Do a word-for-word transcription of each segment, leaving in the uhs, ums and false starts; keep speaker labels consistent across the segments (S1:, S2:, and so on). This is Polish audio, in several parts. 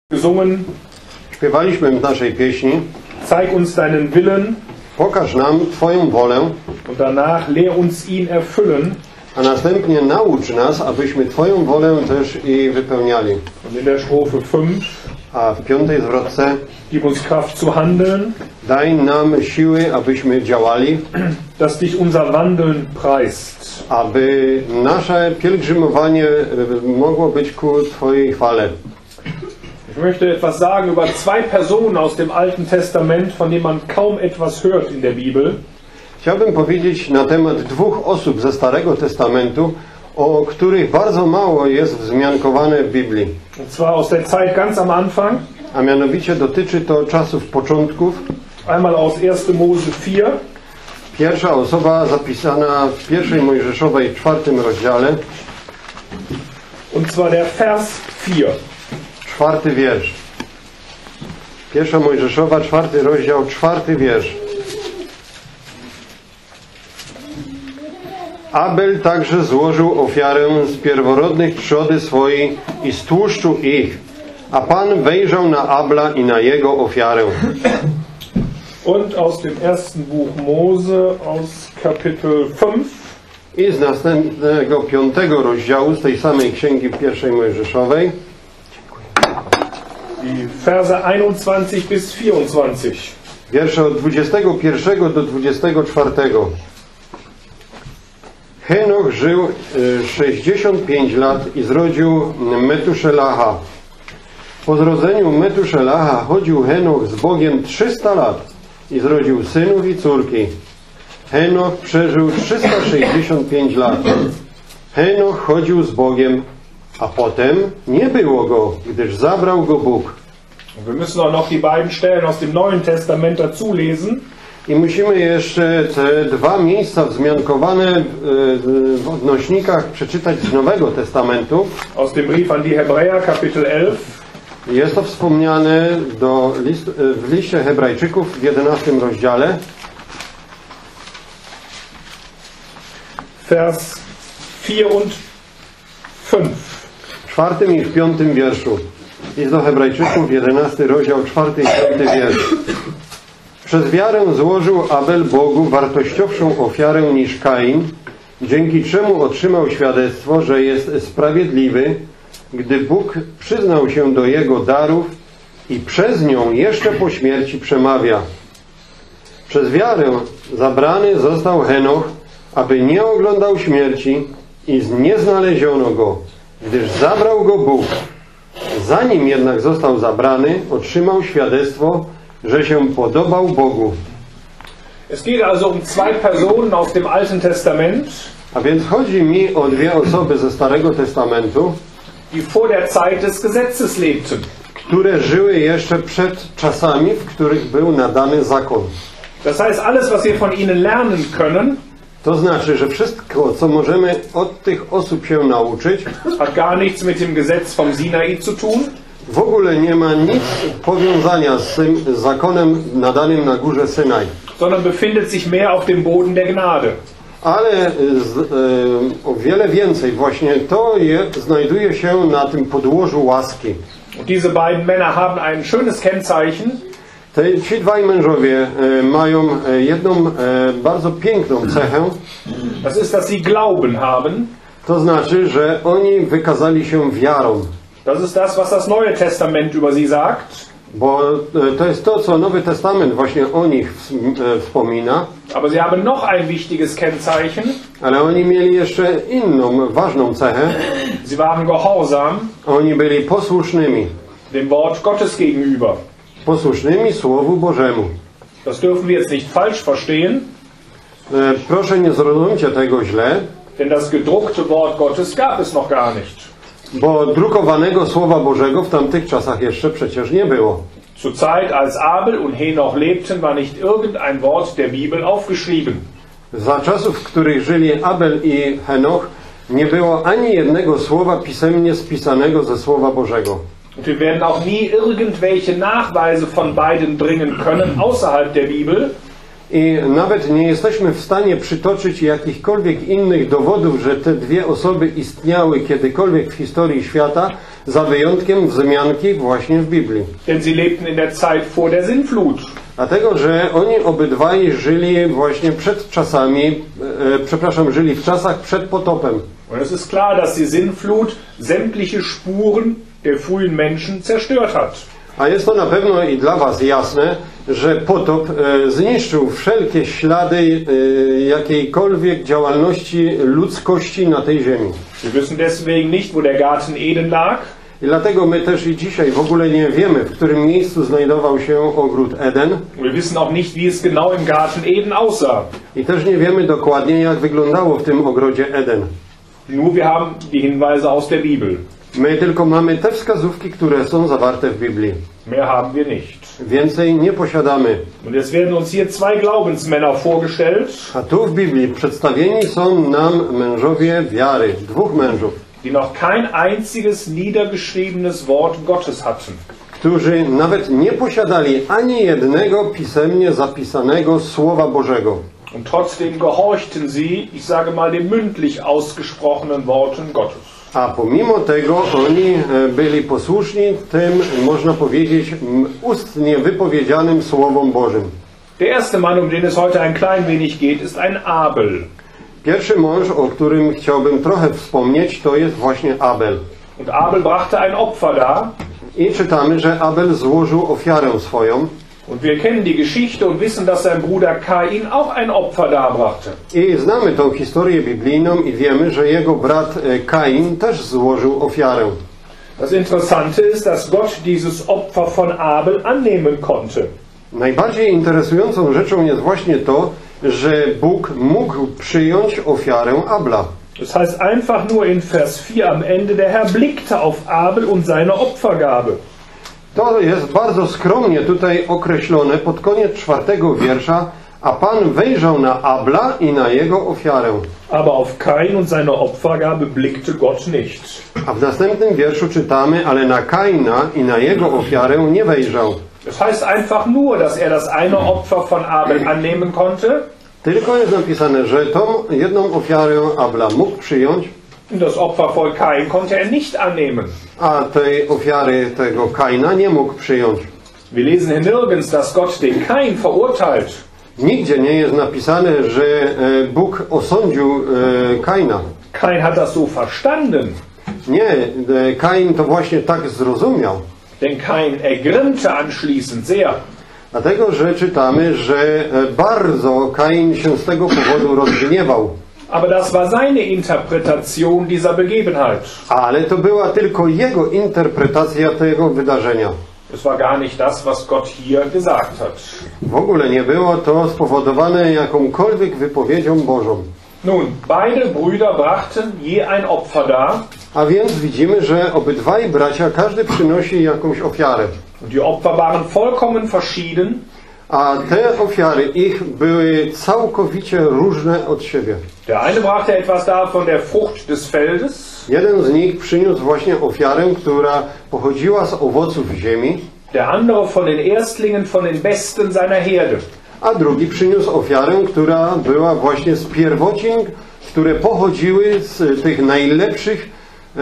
S1: gesungen.
S2: Śpiewaliśmy w naszej pieśni:
S1: Zeig uns deinen Willen.
S2: Pokaż nam Twoją wolę,
S1: Und danach lehr uns ihn erfüllen.
S2: a następnie naucz nas, abyśmy Twoją wolę też i wypełniali.
S1: Und in der Strophe fünf.
S2: A w piątej zwrotce:
S1: Gib uns Kraft zu handeln,
S2: daj nam siły, abyśmy działali,
S1: dass dich unser Wandeln preist.
S2: aby nasze pielgrzymowanie mogło być ku Twojej chwale.
S1: Ich möchte etwas sagen über zwei Personen aus dem Alten Testament, von denen man kaum etwas hört in der Bibel.
S2: Chciałbym powiedzieć na temat dwóch osób ze Starego Testamentu, o których bardzo mało jest wzmiankowane w Biblii.
S1: Und zwar aus der Zeit ganz am Anfang.
S2: A mianowicie dotyczy to czasów początków.
S1: Einmal aus erster Mose vier.
S2: Pierwsza osoba zapisana w pierwszej Mojżeszowej czwartym rozdziale.
S1: Und zwar der Vers vier.
S2: Czwarty wiersz. Pierwsza Mojżeszowa, czwarty rozdział, czwarty wiersz. Abel także złożył ofiarę z pierworodnych trzody swojej i z tłuszczu ich, a Pan wejrzał na Abla i na jego ofiarę.
S1: Und aus dem ersten Buch Mose, aus Kapitel fünf.
S2: I z następnego piątego rozdziału z tej samej księgi pierwszej Mojżeszowej.
S1: Die Verse einundzwanzig bis vierundzwanzig.
S2: Wiersze od dwudziestego pierwszego do dwudziestego czwartego. Henoch żył sześćdziesiąt pięć lat i zrodził Metuszelaha. Po zrodzeniu Metuszelaha chodził Henoch z Bogiem trzysta lat i zrodził synów i córki. Henoch przeżył trzysta sześćdziesiąt pięć lat. Henoch chodził z Bogiem, a potem nie było go, gdyż zabrał go Bóg.
S1: Wir müssen auch noch die beiden Stellen aus dem Neuen Testament dazu lesen.
S2: I musimy jeszcze te dwa miejsca wzmiankowane w odnośnikach przeczytać z Nowego Testamentu.
S1: Aus dem Brief an die Hebräer, Kapitel elf.
S2: Jest to wspomniane do list, w liście Hebrajczyków w jedenastym rozdziale.
S1: Vers vier und fünf.
S2: W czwartym i w piątym wierszu. List do Hebrajczyków, jedenasty rozdział, czwarty i piąty wiersz. Przez wiarę złożył Abel Bogu wartościowszą ofiarę niż Kain, dzięki czemu otrzymał świadectwo, że jest sprawiedliwy, gdy Bóg przyznał się do jego darów i przez nią jeszcze po śmierci przemawia. Przez wiarę zabrany został Henoch, aby nie oglądał śmierci i nie znaleziono go, gdyż zabrał go Bóg. Zanim jednak został zabrany, otrzymał świadectwo, że się podobał Bogu.
S1: Es geht also um zwei Personen aus dem Alten Testament,
S2: A więc chodzi mi o dwie osoby ze Starego Testamentu,
S1: die vor der Zeit des Gesetzes lebten.
S2: które żyły jeszcze przed czasami, w których był nadany zakon.
S1: Das heißt, alles, was wir von ihnen lernen können,
S2: To znaczy, że wszystko, co możemy od tych osób się nauczyć,
S1: hat gar nichts mit dem Gesetz vom Sinai zu tun,
S2: w ogóle nie ma nic powiązania z tym zakonem nadanym na górze Synaj.
S1: sondern befindet sich mehr auf dem Boden der Gnade.
S2: Ale z, e, o wiele więcej właśnie to je, znajduje się na tym podłożu łaski.
S1: Und diese beiden Männer haben ein schönes Kennzeichen.
S2: Te, ci dwaj mężowie e, mają e, jedną e, bardzo piękną cechę.
S1: Das ist, dass sie Glauben haben.
S2: To znaczy, że oni wykazali się wiarą.
S1: Das ist das, was das Neue Testament über sie sagt.
S2: Bo to jest to, co Nowy Testament właśnie o nich wspomina.
S1: Aber sie haben noch ein wichtiges Kennzeichen.
S2: Ale oni mieli jeszcze inną, ważną cechę.
S1: Sie waren gehorsam
S2: Oni byli posłusznymi.
S1: dem Wort Gottes gegenüber.
S2: Posłusznymi Słowu Bożemu.
S1: Das dürfen wir jetzt nicht falsch verstehen,
S2: Proszę nie zrozumcie tego źle,
S1: denn das gedruckte Wort Gottes gab es noch gar nicht.
S2: bo drukowanego Słowa Bożego w tamtych czasach jeszcze przecież nie było.
S1: Zur Zeit, als Abel und Henoch lebten, war nicht irgendein Wort der Bibel aufgeschrieben.
S2: Za czasów, w których żyli Abel i Henoch, nie było ani jednego słowa pisemnie spisanego ze Słowa Bożego.
S1: Und wir werden auch nie irgendwelche Nachweise von beiden bringen können außerhalb der Bibel.
S2: I nawet nie jesteśmy w stanie przytoczyć jakichkolwiek innych dowodów, że te dwie osoby istniały kiedykolwiek w historii świata, za wyjątkiem wzmianki właśnie w Biblii.
S1: Denn sie lebten in der Zeit vor der Sintflut.
S2: Dlatego, że oni obydwaj żyli właśnie przed czasami, e, przepraszam, żyli w czasach przed potopem.
S1: Und es ist klar, dass die Sintflut sämtliche Spuren der frühen Menschen zerstört hat.
S2: A jest to na pewno i dla was jasne, że potop e, zniszczył wszelkie ślady e, jakiejkolwiek działalności ludzkości na tej ziemi.
S1: Wir wissen deswegen nicht, wo der Garten Eden lag.
S2: I dlatego my też i dzisiaj w ogóle nie wiemy, w którym miejscu znajdował się ogród Eden.
S1: Wir wissen auch nicht, wie es genau im Garten Eden aussah.
S2: I też nie wiemy dokładnie, jak wyglądało w tym ogrodzie Eden.
S1: Nur wir haben die Hinweise aus der Bibel.
S2: My tylko mamy te wskazówki, które są zawarte w Biblii.
S1: Mehr haben wir nicht.
S2: Więcej nie posiadamy.
S1: Und es werden uns hier zwei Glaubensmänner vorgestellt,
S2: A tu w Biblii przedstawieni są nam mężowie wiary, dwóch mężów,
S1: die noch kein einziges niedergeschriebenes Wort Gottes hatten.
S2: którzy nawet nie posiadali ani jednego pisemnie zapisanego Słowa Bożego.
S1: Und trotzdem gehorchten sie, ich sage mal, den mündlich ausgesprochenen Worten Gottes.
S2: A pomimo tego oni e, byli posłuszni tym, można powiedzieć, m, ustnie wypowiedzianym Słowom Bożym.
S1: Der erste Mann, um den es heute ein klein wenig geht, ist ein Abel.
S2: Pierwszy mąż, o którym chciałbym trochę wspomnieć, to jest właśnie Abel.
S1: Und Abel brachte ein Opfer dar.
S2: I czytamy, że Abel złożył ofiarę swoją.
S1: Und wir kennen die Geschichte und wissen, dass sein Bruder Kain auch ein Opfer darbrachte.
S2: I znamy tą historię biblijną i wiemy, że jego brat e, Kain też złożył ofiarę.
S1: Das Interessante ist, dass Gott dieses Opfer von Abel annehmen konnte.
S2: Najbardziej interesującą rzeczą jest właśnie to, że Bóg mógł przyjąć ofiarę Abla.
S1: Das heißt einfach nur in Vers vier am Ende, der Herr blickte auf Abel und seine Opfergabe.
S2: To jest bardzo skromnie tutaj określone pod koniec czwartego wiersza, a Pan wejrzał na Abla i na jego ofiarę.
S1: Aber auf Kain und seine Opfergabe blickte Gott nicht.
S2: A w następnym wierszu czytamy, ale na Kaina i na jego ofiarę nie wejrzał.
S1: Das heißt einfach nur, dass er das eine Opfer von Abel annehmen konnte.
S2: Tylko jest napisane, że tą jedną ofiarę Abla mógł przyjąć,
S1: Und das Opfer von Kain konnte er nicht annehmen.
S2: a tej ofiary tego Kaina nie mógł przyjąć.
S1: Wir lesen hier nirgends, dass Gott den Kain verurteilt.
S2: Nigdzie nie jest napisane, że e, Bóg osądził e, Kaina.
S1: Kain hat das so verstanden.
S2: Nie, e, Kain to właśnie tak zrozumiał.
S1: Denn Kain ergrimmte anschließend sehr.
S2: Dlatego, że czytamy, że e, bardzo Kain się z tego powodu rozgniewał.
S1: Aber das war seine Interpretation dieser Begebenheit.
S2: Ale to była tylko jego interpretacja tego wydarzenia.
S1: Es war gar nicht das, was Gott hier gesagt hat.
S2: W ogóle nie było to spowodowane jakąkolwiek wypowiedzią Bożą.
S1: Nun, beide Brüder brachten je ein Opfer dar.
S2: A więc widzimy, że obydwaj bracia, każdy przynosi jakąś ofiarę.
S1: Und die Opfer waren vollkommen verschieden.
S2: A te ofiary ich były całkowicie różne od siebie.
S1: Der eine brachte etwas dar von der Frucht des Feldes.
S2: Jeden z nich przyniósł właśnie ofiarę, która pochodziła z owoców ziemi,
S1: Der andere von den Erstlingen, von den Besten seiner Herde.
S2: a drugi przyniósł ofiarę, która była właśnie z pierwocin, które pochodziły z tych najlepszych e,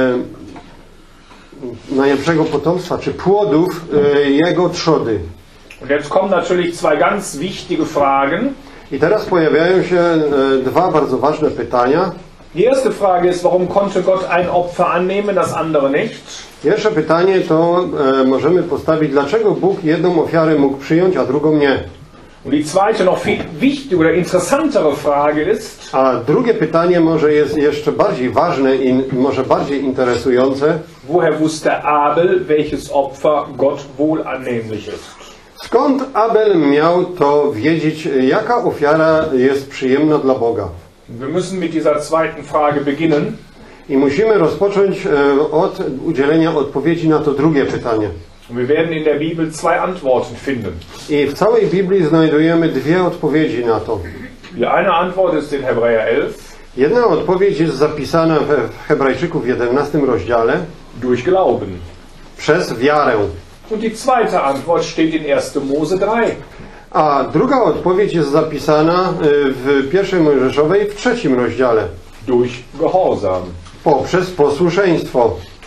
S2: najlepszego potomstwa, czy płodów e, jego trzody.
S1: Und jetzt kommen natürlich zwei ganz wichtige Fragen.
S2: I teraz pojawiają się e, dwa bardzo ważne pytania.
S1: Die erste Frage ist, warum konnte Gott ein Opfer annehmen, das andere nicht?
S2: Pierwsze pytanie to e, możemy postawić, dlaczego Bóg jedną ofiarę mógł przyjąć, a drugą nie.
S1: Und die zweite, noch viel wichtige oder interessantere Frage ist,
S2: A drugie pytanie może jest jeszcze bardziej ważne i może bardziej interesujące.
S1: woher wusste Abel, welches Opfer Gott wohl annehmlich ist?
S2: Skąd Abel miał to wiedzieć, jaka ofiara jest przyjemna dla Boga?
S1: Wir müssen mit dieser zweiten Frage beginnen.
S2: I musimy rozpocząć e, od udzielenia odpowiedzi na to drugie pytanie.
S1: Und wir werden in der Bibel zwei Antworten finden.
S2: I w całej Biblii znajdujemy dwie odpowiedzi na to.
S1: Die eine Antwort ist in Hebräer elf,
S2: Jedna odpowiedź jest zapisana w Hebrajczyków jedenastym rozdziale
S1: durch Glauben.
S2: przez wiarę.
S1: Und die zweite Antwort steht in erster Mose drei.
S2: A druga odpowiedź jest zapisana w pierwszej Mojżeszowej w trzecim rozdziale.
S1: Durch Gehorsam.
S2: Poprzez posłuszeństwo.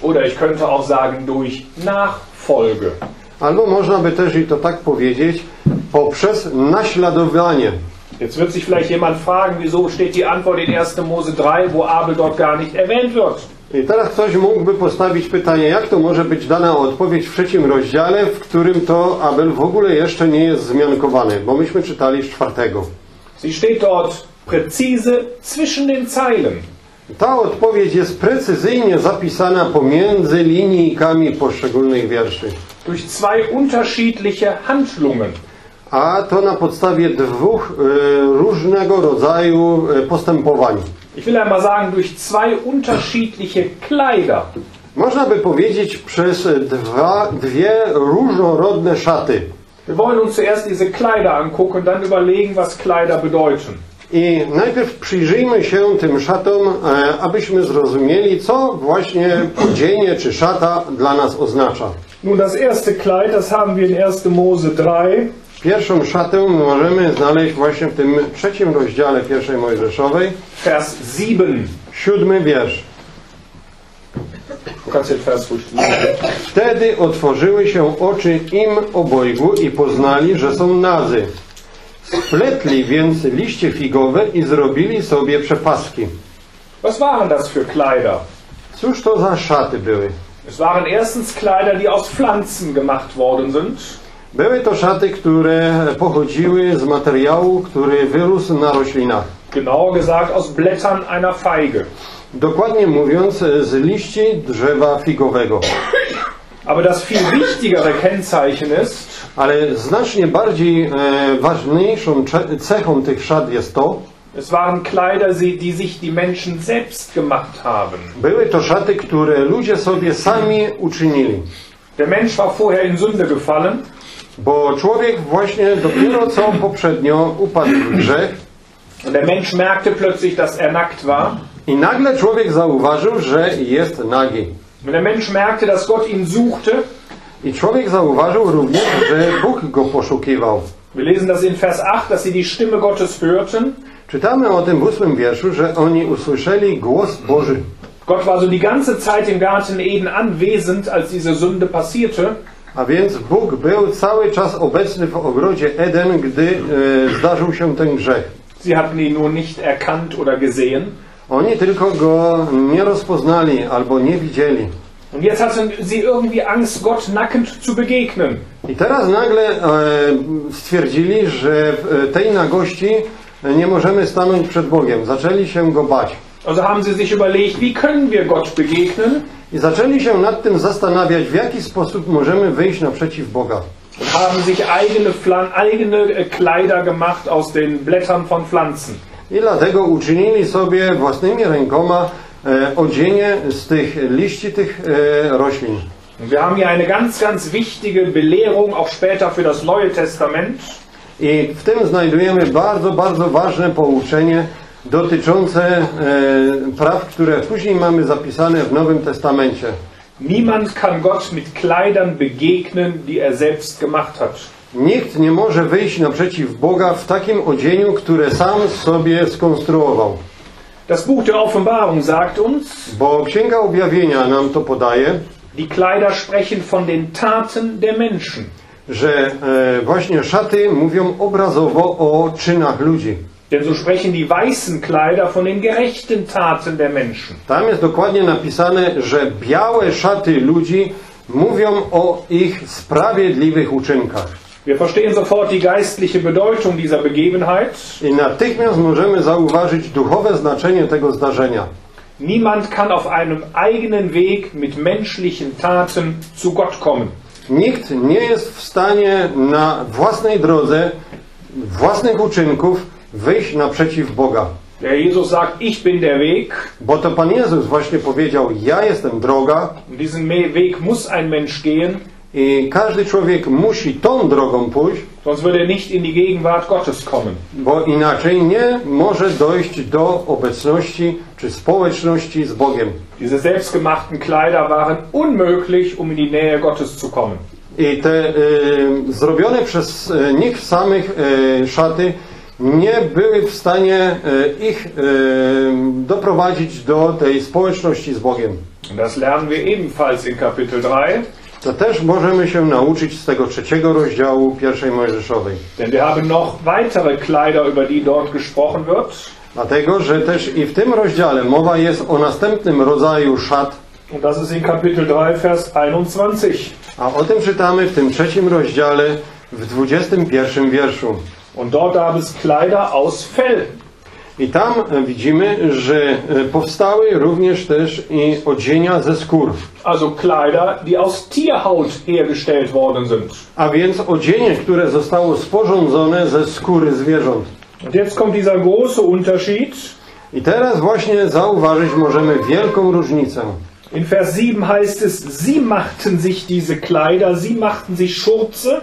S1: Oder ich könnte auch sagen, durch Nachfolge.
S2: Albo można by też i to tak powiedzieć, poprzez naśladowanie.
S1: Jetzt wird sich vielleicht jemand fragen, wieso steht die Antwort in erster Mose drei, wo Abel dort gar nicht erwähnt wird.
S2: I teraz ktoś mógłby postawić pytanie, jak to może być dana odpowiedź w trzecim rozdziale, w którym to Abel w ogóle jeszcze nie jest wzmiankowany, bo myśmy czytali z czwartego.
S1: Sie steht dort präzise zwischen den Zeilen.
S2: Ta odpowiedź jest precyzyjnie zapisana pomiędzy linijkami poszczególnych wierszy.
S1: Durch zwei unterschiedliche Handlungen.
S2: A to na podstawie dwóch y, różnego rodzaju y, postępowań.
S1: Ich will einmal sagen, durch zwei unterschiedliche Kleider.
S2: Można by powiedzieć przez dwa, dwie różnorodne szaty.
S1: Wir wollen uns zuerst diese Kleider angucken und dann überlegen, was Kleider bedeuten.
S2: I najpierw przyjrzyjmy się tym szatom, e, abyśmy zrozumieli, co właśnie odzienie czy szata dla nas oznacza.
S1: Nun, das erste Kleid, das haben wir in erster Mose drei.
S2: Pierwszą szatę możemy znaleźć właśnie w tym trzecim rozdziale pierwszej Mojżeszowej.
S1: Vers sieben.
S2: Siódmy wiersz.
S1: Du kannst den Vers ruhig lesen.
S2: Wtedy otworzyły się oczy im obojgu i poznali, że są nazy. Spletli więc liście figowe i zrobili sobie przepaski.
S1: Was waren das für Kleider?
S2: Cóż to za szaty były?
S1: Es waren erstens Kleider, die aus Pflanzen gemacht worden sind.
S2: Były to szaty, które pochodziły z materiału, który wyrósł na roślinach.
S1: Genauer gesagt aus Blättern einer Feige.
S2: Dokładnie mówiąc, z liści drzewa figowego.
S1: Aber das viel wichtigere Kennzeichen ist,
S2: Ale znacznie bardziej e, ważniejszą cechą tych szat jest to,
S1: es waren Kleider, die sich die Menschen selbst gemacht haben.
S2: były to szaty, które ludzie sobie sami uczynili.
S1: Der Mensch war vorher in Sünde gefallen.
S2: Bo człowiek właśnie dopiero co poprzednio upadł w grzech.
S1: Und der Mensch merkte plötzlich, dass er nackt war.
S2: I nagle człowiek zauważył, że jest nagi.
S1: Und der Mensch merkte, dass Gott ihn suchte.
S2: I człowiek zauważył również, że Bóg go poszukiwał.
S1: Wir lesen das in Vers acht, dass sie die Stimme Gottes hörten.
S2: Czytamy o tym w ósmym wierszu, że oni usłyszeli głos Boży.
S1: Gott war so die ganze Zeit im Garten Eden anwesend, als diese Sünde passierte.
S2: A więc Bóg był cały czas obecny w ogrodzie Eden, gdy e, zdarzył się ten grzech.
S1: Sie hatten ihn nur nicht erkannt oder gesehen.
S2: Oni tylko go nie rozpoznali albo nie widzieli.
S1: Und jetzt hatten sie irgendwie Angst, Gott nackend zu begegnen.
S2: I teraz nagle e, stwierdzili, że w tej nagości nie możemy stanąć przed Bogiem. Zaczęli się go bać.
S1: Also haben sie sich überlegt, wie können wir Gott begegnen?
S2: I zaczęli się nad tym zastanawiać, w jaki sposób możemy wyjść naprzeciw Boga.
S1: Und haben sich eigene, Pflan- eigene Kleider gemacht aus den Blättern von Pflanzen.
S2: I dlatego uczynili sobie własnymi rękoma e, odzienie z tych liści tych e, roślin.
S1: Und wir haben hier eine ganz, ganz wichtige Belehrung, auch später für das Neue Testament.
S2: I w tym znajdujemy bardzo, bardzo ważne pouczenie dotyczące e, praw, które później mamy zapisane w Nowym Testamencie.
S1: Niemand kann Gott mit Kleidern begegnen, die er selbst gemacht hat.
S2: Nikt nie może wyjść naprzeciw Boga w takim odzieniu, które sam sobie skonstruował.
S1: Das Buch der Offenbarung sagt uns,
S2: Bo Księga Objawienia nam to podaje,
S1: die Kleider sprechen von den Taten der Menschen.
S2: że e, właśnie szaty mówią obrazowo o czynach ludzi.
S1: Denn so sprechen die weißen Kleider von den gerechten Taten der Menschen.
S2: Tam jest dokładnie napisane, że białe szaty ludzi mówią o ich sprawiedliwych uczynkach.
S1: Wir verstehen sofort die geistliche Bedeutung dieser Begebenheit.
S2: I natychmiast możemy zauważyć duchowe znaczenie tego zdarzenia.
S1: Niemand kann auf einem eigenen Weg mit menschlichen Taten zu Gott kommen.
S2: Nikt nie jest w stanie na własnej drodze, własnych uczynków wyjść naprzeciw Boga.
S1: Der Jesus sagt, ich bin der Weg.
S2: Bo to Pan Jezus właśnie powiedział, ja jestem droga.
S1: Und diesen Weg muss ein Mensch gehen.
S2: I każdy człowiek musi tą drogą pójść,
S1: Sonst würde er nicht in die Gegenwart Gottes kommen.
S2: bo inaczej nie może dojść do obecności czy społeczności z Bogiem.
S1: Diese selbstgemachten Kleider waren unmöglich, um in die Nähe Gottes zu kommen.
S2: I te y, zrobione przez y, nich samych y, szaty nie były w stanie y, ich y, doprowadzić do tej społeczności z Bogiem.
S1: Das lernen wir ebenfalls in Kapitel drei.
S2: To też możemy się nauczyć z tego trzeciego rozdziału pierwszej Mojżeszowej.
S1: Denn wir haben noch weitere Kleider, über die dort gesprochen wird.
S2: Dlatego, że też i w tym rozdziale mowa jest o następnym rodzaju szat.
S1: Und das ist in Kapitel drei, Vers einundzwanzig.
S2: A o tym czytamy w tym trzecim rozdziale w dwudziestym pierwszym wierszu.
S1: Und dort gab es Kleider aus Fell.
S2: I tam widzimy, że powstały również też i odzienia ze skór.
S1: Also Kleider, die aus Tierhaut hergestellt worden sind.
S2: A więc odzienie, które zostało sporządzone ze skóry zwierząt.
S1: Und jetzt kommt dieser große Unterschied.
S2: I teraz właśnie zauważyć możemy wielką różnicę.
S1: In Vers sieben heißt es, sie machten sich diese Kleider, sie machten sich Schurze.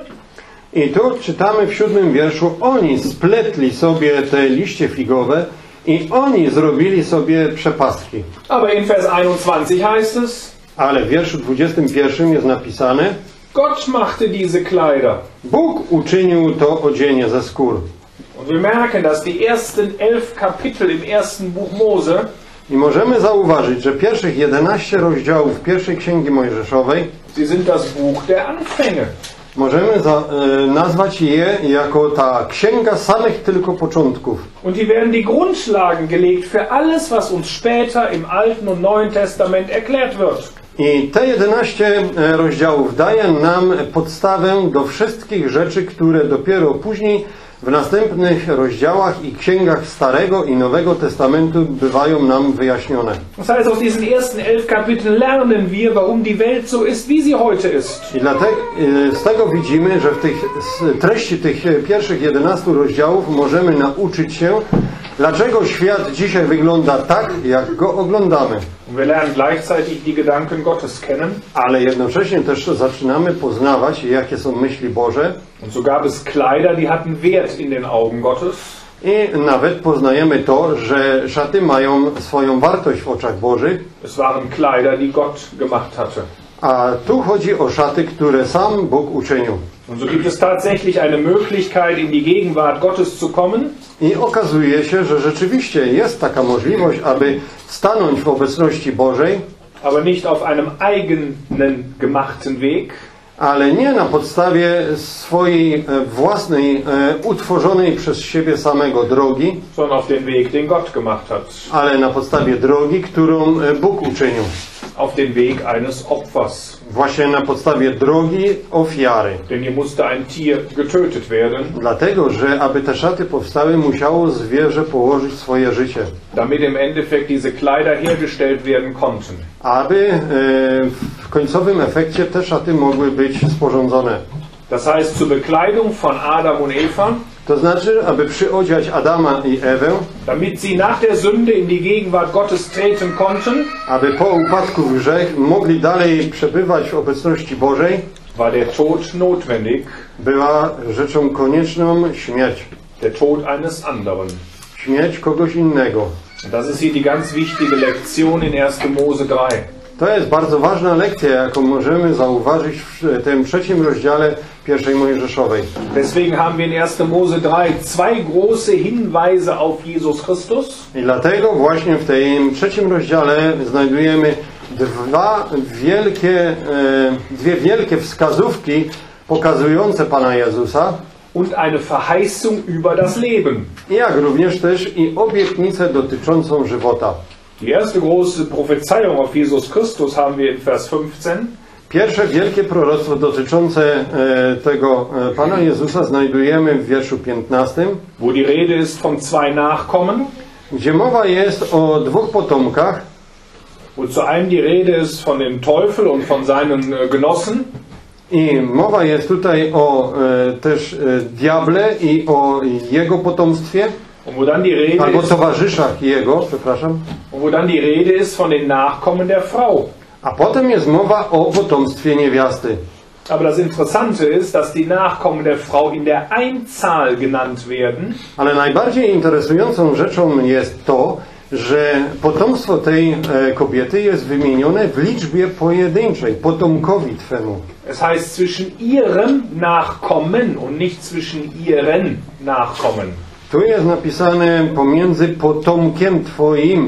S2: I tu czytamy w siódmym wierszu, oni spletli sobie te liście figowe i oni zrobili sobie przepastki.
S1: Aber in Vers einundzwanzig heißt es,
S2: Ale w wierszu dwudziestym pierwszym jest napisane,
S1: Gott machte diese Kleider.
S2: Bóg uczynił to odzienie ze skór.
S1: Und wir merken, dass die ersten elf Kapitel im ersten Buch Mose
S2: I możemy zauważyć, że pierwszych jedenaście rozdziałów pierwszej Księgi Mojżeszowej
S1: sie sind das Buch der Anfänge.
S2: możemy za, e, nazwać je jako ta księga samych tylko początków.
S1: Und hier werden die Grundlagen gelegt für alles, was uns später im Alten und Neuen Testament erklärt wird.
S2: I te jedenaście rozdziałów daje nam podstawę do wszystkich rzeczy, które dopiero później w następnych rozdziałach i księgach Starego i Nowego Testamentu bywają nam wyjaśnione.
S1: Das heißt, aus diesen ersten elf Kapiteln lernen wir, warum die Welt so ist, wie sie heute ist.
S2: I dlatego z tego widzimy, że w tych z treści tych pierwszych jedenastu rozdziałów możemy nauczyć się, dlaczego świat dzisiaj wygląda tak, jak go oglądamy.
S1: Und wir lernen gleichzeitig die Gedanken Gottes kennen.
S2: Ale jednocześnie też zaczynamy poznawać, jakie są myśli Boże.
S1: Und so gab es Kleider, die hatten Wert in den Augen Gottes.
S2: I nawet poznajemy to, że szaty mają swoją wartość w oczach Bożych.
S1: Es waren Kleider, die Gott gemacht hatte.
S2: A tu chodzi o szaty, które sam Bóg uczynił.
S1: Und so gibt es tatsächlich eine Möglichkeit, in die Gegenwart Gottes zu kommen.
S2: I okazuje się, że rzeczywiście jest taka możliwość, aby stanąć w obecności Bożej,
S1: Aber nicht auf einem eigenen gemachten Weg,
S2: ale nie na podstawie swojej e, własnej, e, utworzonej przez siebie samego drogi,
S1: sondern auf den Weg, den Gott gemacht hat.
S2: ale na podstawie drogi, którą e, Bóg uczynił.
S1: Auf den Weg eines Opfers.
S2: Właśnie na podstawie drogi ofiary.
S1: Denn hier musste ein Tier getötet werden,
S2: Dlatego, że aby te szaty powstały, musiało zwierzę położyć swoje życie.
S1: damit im Endeffekt diese Kleider hergestellt werden konnten.
S2: Aby e, w końcowym efekcie te szaty mogły być sporządzone.
S1: Das heißt, zur Bekleidung von Adam und Eva,
S2: To znaczy, aby przyodziać Adama i Ewę,
S1: damit sie nach der Sünde in die Gegenwart Gottes treten konnten,
S2: aby po upadku w grzech mogli dalej przebywać w obecności Bożej,
S1: war der Tod notwendig,
S2: była rzeczą konieczną śmierć.
S1: der Tod eines anderen.
S2: Śmierć kogoś innego.
S1: Und das ist hier die ganz wichtige Lektion in erster Mose drei.
S2: To jest bardzo ważna lekcja, jaką możemy zauważyć w tym trzecim rozdziale pierwszej Mojżeszowej.
S1: Deswegen haben wir in erster Mose drei zwei große Hinweise auf Jesus Christus.
S2: I dlatego właśnie w tym trzecim rozdziale znajdujemy dwa wielkie, e, dwie wielkie wskazówki pokazujące Pana Jezusa,
S1: Und eine Verheißung über das Leben.
S2: jak również też i obietnicę dotyczącą żywota.
S1: Die erste große Prophezeiung auf Jesus Christus haben wir in Vers fünfzehn.
S2: Pierwsze wielkie proroctwo dotyczące e, tego e, Pana Jezusa znajdujemy w wierszu piętnastym,
S1: Wo die Rede ist von zwei Nachkommen.
S2: gdzie mowa jest o dwóch potomkach.
S1: Und zu einem die Rede ist von dem Teufel und von seinen äh, Genossen.
S2: I mowa jest tutaj o e, też e, diable i o jego potomstwie,
S1: Und wo dann die Rede
S2: albo
S1: ist,
S2: towarzyszach jego, przepraszam.
S1: und wo dann die Rede ist von den Nachkommen der Frau.
S2: A potem jest mowa o potomstwie niewiasty.
S1: Aber das Interessante ist, dass die Nachkommen der Frau in der Einzahl genannt werden.
S2: Ale najbardziej interesującą rzeczą jest to, że potomstwo tej e, kobiety jest wymienione w liczbie pojedynczej, potomkowi Twemu.
S1: Es heißt zwischen ihrem Nachkommen und nicht zwischen ihren Nachkommen.
S2: Tu jest napisane pomiędzy potomkiem Twoim,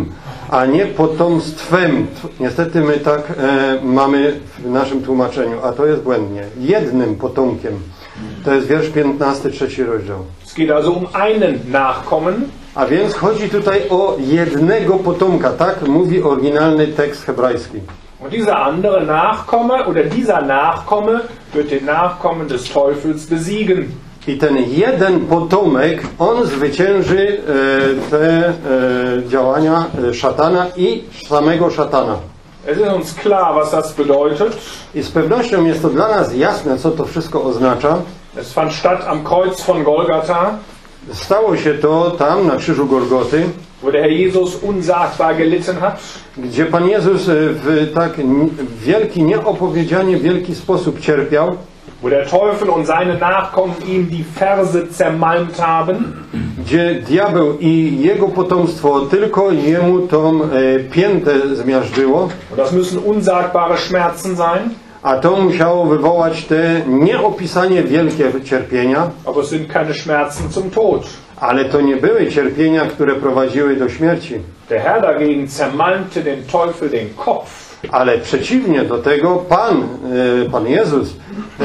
S2: a nie potomstwem. Niestety my tak e, mamy w naszym tłumaczeniu, a to jest błędnie. Jednym potomkiem. To jest wiersz piętnasty, trzeci rozdział.
S1: Es geht also um einen Nachkommen.
S2: A więc chodzi tutaj o jednego potomka, tak mówi oryginalny tekst hebrajski.
S1: Und dieser andere Nachkomme oder dieser Nachkomme wird den Nachkommen des Teufels besiegen.
S2: I ten jeden potomek, on zwycięży e, te e, działania e, szatana i samego szatana.
S1: Es ist uns klar, was das bedeutet.
S2: I z pewnością jest to dla nas jasne, co to wszystko oznacza.
S1: Es fand statt am Kreuz von Golgatha,
S2: Stało się to tam, na krzyżu Golgoty,
S1: wo der Herr Jesus unsagbar gelitten hat.
S2: gdzie Pan Jezus w tak wielki, nieopowiedzianie wielki sposób cierpiał,
S1: Wo der Teufel und seine Nachkommen ihm die Ferse zermalmt haben.
S2: gdzie diabeł i jego potomstwo tylko jemu tą e, piętę zmiażdżyło,
S1: Und das müssen unsagbare Schmerzen sein.
S2: a to musiało wywołać te nieopisanie wielkie cierpienia,
S1: Aber es sind keine Schmerzen zum Tod.
S2: ale to nie były cierpienia, które prowadziły do śmierci.
S1: Der Herr dagegen zermalmte den Teufel den Kopf.
S2: Ale przeciwnie do tego Pan, e, Pan Jezus e,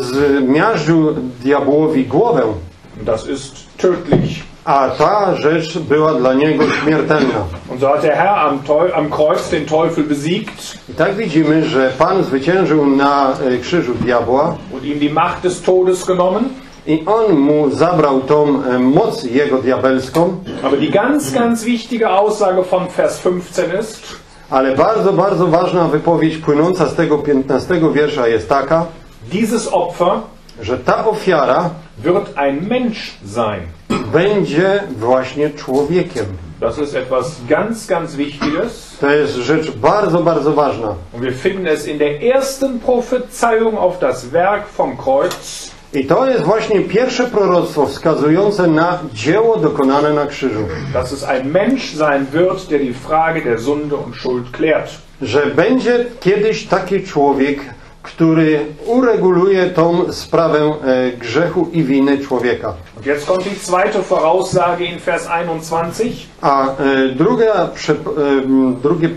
S2: zmiażdżył diabłowi głowę,
S1: Und das ist tödlich.
S2: a ta rzecz była dla niego śmiertelna.
S1: Und so hat der Herr am, Teu am Kreuz den Teufel besiegt
S2: I tak widzimy, że Pan zwyciężył na e, krzyżu diabła
S1: und ihm die Macht des Todes genommen.
S2: i On mu zabrał tą e, moc jego diabelską,
S1: Aber die ganz, ganz wichtige Aussage von Vers fünfzehn ist,
S2: ale bardzo, bardzo ważna wypowiedź płynąca z tego piętnastego wiersza jest taka,
S1: dieses Opfer
S2: że ta ofiara
S1: wird ein Mensch sein.
S2: będzie właśnie człowiekiem.
S1: Das ist etwas ganz, ganz Wichtiges.
S2: To jest rzecz bardzo, bardzo ważna.
S1: Und wir finden es in der ersten Prophezeiung auf das Werk vom Kreuz.
S2: I to jest właśnie pierwsze proroctwo wskazujące na dzieło dokonane na krzyżu.
S1: Dass es ein Mensch sein wird, der die Frage der Sünde und Schuld klärt.
S2: Że będzie kiedyś taki człowiek, który ureguluje tą sprawę e, grzechu i winy człowieka.
S1: Und jetzt kommt die zweite Voraussage in Vers einundzwanzig.
S2: A e, druga, prze, e, drugie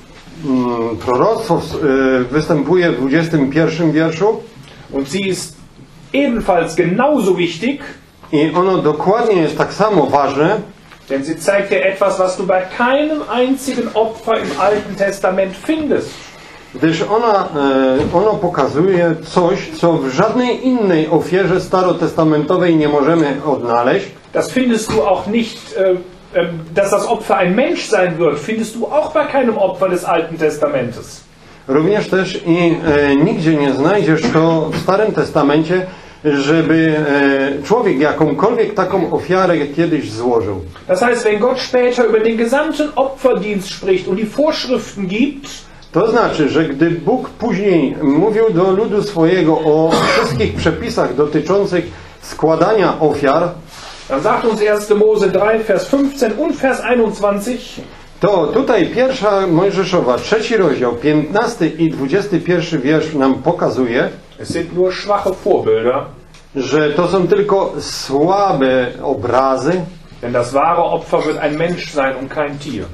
S2: m, proroctwo e, występuje w dwudziestym pierwszym wierszu
S1: Und sie ist ebenfalls genauso wichtig,
S2: i ono dokładnie jest tak samo ważne,
S1: denn sie zeigt dir etwas, was du bei keinem einzigen Opfer im Alten Testament findest.
S2: gdyż ona, e, ono pokazuje coś, co w żadnej innej ofierze starotestamentowej nie możemy odnaleźć.
S1: Das findest du auch nicht, äh, äh, dass das Opfer ein Mensch sein wird, findest du auch bei keinem Opfer des Alten Testamentes.
S2: Również też i e, nigdzie nie znajdziesz to w Starym Testamencie, żeby e, człowiek jakąkolwiek taką ofiarę kiedyś złożył.
S1: Das heißt, wenn Gott später über den gesamten Opferdienst spricht und die Vorschriften gibt,
S2: To znaczy, że gdy Bóg później mówił do ludu swojego o wszystkich przepisach dotyczących składania ofiar,
S1: dann sagt uns erster Mose drei, Vers fünfzehn und Vers einundzwanzig,
S2: to tutaj pierwsza Mojżeszowa, trzeci rozdział, piętnasty i dwudziesty pierwszy wiersz nam pokazuje,
S1: es sind nur schwache Vorbilder,
S2: że to są tylko słabe obrazy
S1: denn das wahre Opfer wird ein Mensch sein und kein Tier.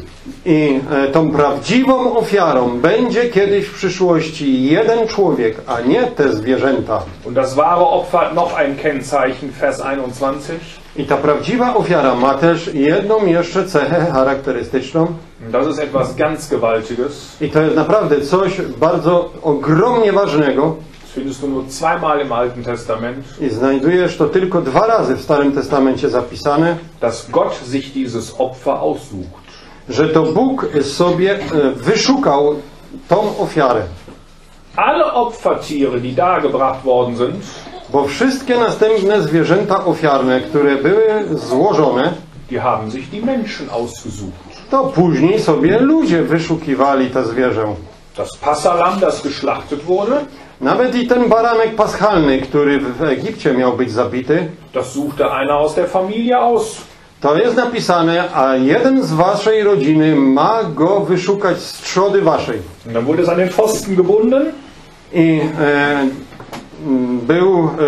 S2: i e, tą prawdziwą ofiarą będzie kiedyś w przyszłości jeden człowiek, a nie te zwierzęta.
S1: Und das wahre Opfer hat noch ein Kennzeichen, Vers einundzwanzig.
S2: I ta prawdziwa ofiara ma też jedną jeszcze cechę charakterystyczną.
S1: Das ist etwas ganz Gewaltiges.
S2: I to jest naprawdę coś bardzo ogromnie ważnego.
S1: Das findest du nur zweimal im Alten Testament,
S2: I znajdujesz to tylko dwa razy w Starym Testamencie zapisane,
S1: dass Gott sich dieses Opfer aussucht.
S2: że to Bóg sobie e, wyszukał tą ofiarę.
S1: Alle Opfertiere, die dargebracht worden sind,
S2: Bo wszystkie następne zwierzęta ofiarne, które były złożone,
S1: die haben sich die Menschen ausgesucht.
S2: to później sobie ludzie wyszukiwali te zwierzę.
S1: Das Passalam, das geschlachtet wurde,
S2: Nawet i ten baranek paschalny, który w Egipcie miał być zabity,
S1: das suchte einer aus der Familie aus.
S2: to jest napisane, a jeden z waszej rodziny ma go wyszukać z trzody waszej.
S1: Und dann wurde es an den Pfosten gebunden.
S2: I e, był e,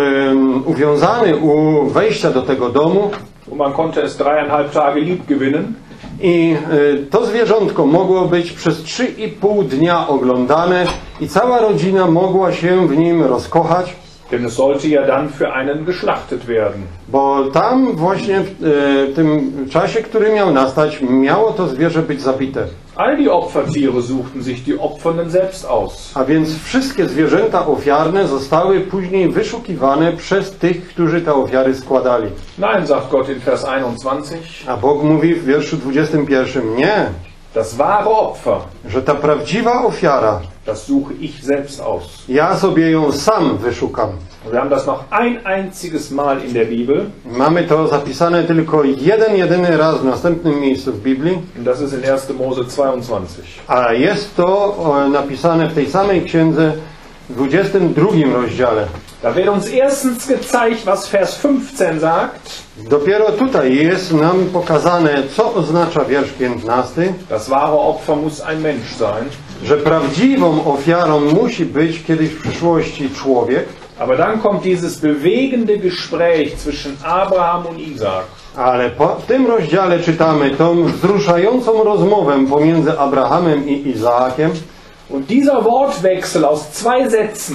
S2: uwiązany u wejścia do tego domu
S1: Und man konnte es dreieinhalb Tage lieb gewinnen.
S2: I y, to zwierzątko mogło być przez trzy i pół dnia oglądane i cała rodzina mogła się w nim rozkochać.
S1: Denn es sollte ja dann für einen geschlachtet werden.
S2: Bo tam właśnie w y, tym czasie, który miał nastać, miało to zwierzę być zabite.
S1: All die Opfertiere suchten sich die Opfernden selbst aus.
S2: A więc wszystkie zwierzęta ofiarne zostały później wyszukiwane przez tych, którzy te ofiary składali.
S1: Nein, sagt Gott in Vers einundzwanzig,
S2: A Bóg mówi w wierszu dwudziestym pierwszym, nie,
S1: das wahre Opfer,
S2: że ta prawdziwa ofiara,
S1: das suche ich selbst aus.
S2: ja sobie ją sam wyszukam.
S1: Wir haben das noch ein einziges Mal in der Bibel.
S2: Mamy to zapisane tylko jeden, jedyny raz w następnym miejscu w Biblii,
S1: Und das ist in erster Mose zweiundzwanzig.
S2: a jest to o, napisane w tej samej księdze w dwudziestym drugim rozdziale.
S1: Da wird uns erstens gezeigt, was Vers fünfzehn sagt.
S2: Dopiero tutaj jest nam pokazane, co oznacza wiersz piętnasty,
S1: Das wahre Opfer muss ein Mensch sein.
S2: że prawdziwą ofiarą musi być kiedyś w przyszłości człowiek,
S1: Aber dann kommt dieses bewegende Gespräch zwischen Abraham und Isaak.
S2: ale po, w tym rozdziale czytamy tą wzruszającą rozmowę pomiędzy Abrahamem i Izaakiem
S1: Und dieser Wortwechsel aus zwei Sätzen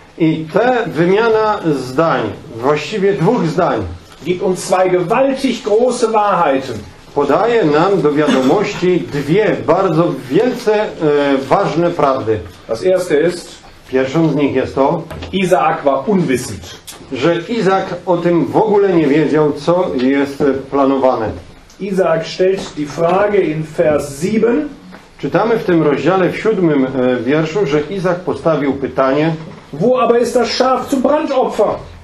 S2: i ta wymiana zdań, właściwie dwóch zdań,
S1: gibt uns zwei gewaltig große Wahrheiten.
S2: podaje nam do wiadomości dwie bardzo wielce e, ważne prawdy.
S1: Das erste ist,
S2: Pierwszą z nich jest to,
S1: Isaak war unwissend.
S2: że Izak o tym w ogóle nie wiedział, co jest planowane.
S1: Isaak stellt die Frage in Vers sieben,
S2: Czytamy w tym rozdziale w siódmym e, wierszu, że Izak postawił pytanie,
S1: wo aber ist das Schaf zum Brandopfer?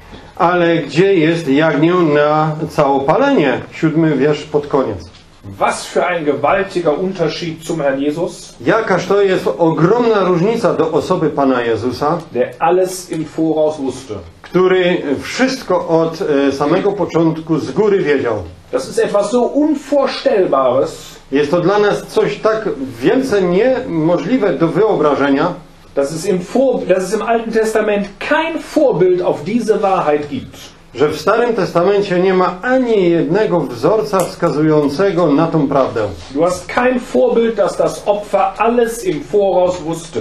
S2: ale gdzie jest jagnię na całopalenie? Siódmy wiersz pod koniec.
S1: Was für ein gewaltiger Unterschied zum Herrn Jesus,
S2: Jakaż to jest ogromna różnica do osoby Pana Jezusa,
S1: der alles im Voraus wusste.
S2: który wszystko od e, samego początku z góry wiedział.
S1: Das ist etwas so Unvorstellbares,
S2: Jest to dla nas coś tak wielce niemożliwe do wyobrażenia,
S1: dass es im, Vor dass es im Alten Testament kein Vorbild auf diese Wahrheit gibt.
S2: że w Starym Testamencie nie ma ani jednego wzorca wskazującego na tą prawdę.
S1: Du hast kein Vorbild, dass das Opfer alles im Voraus wusste.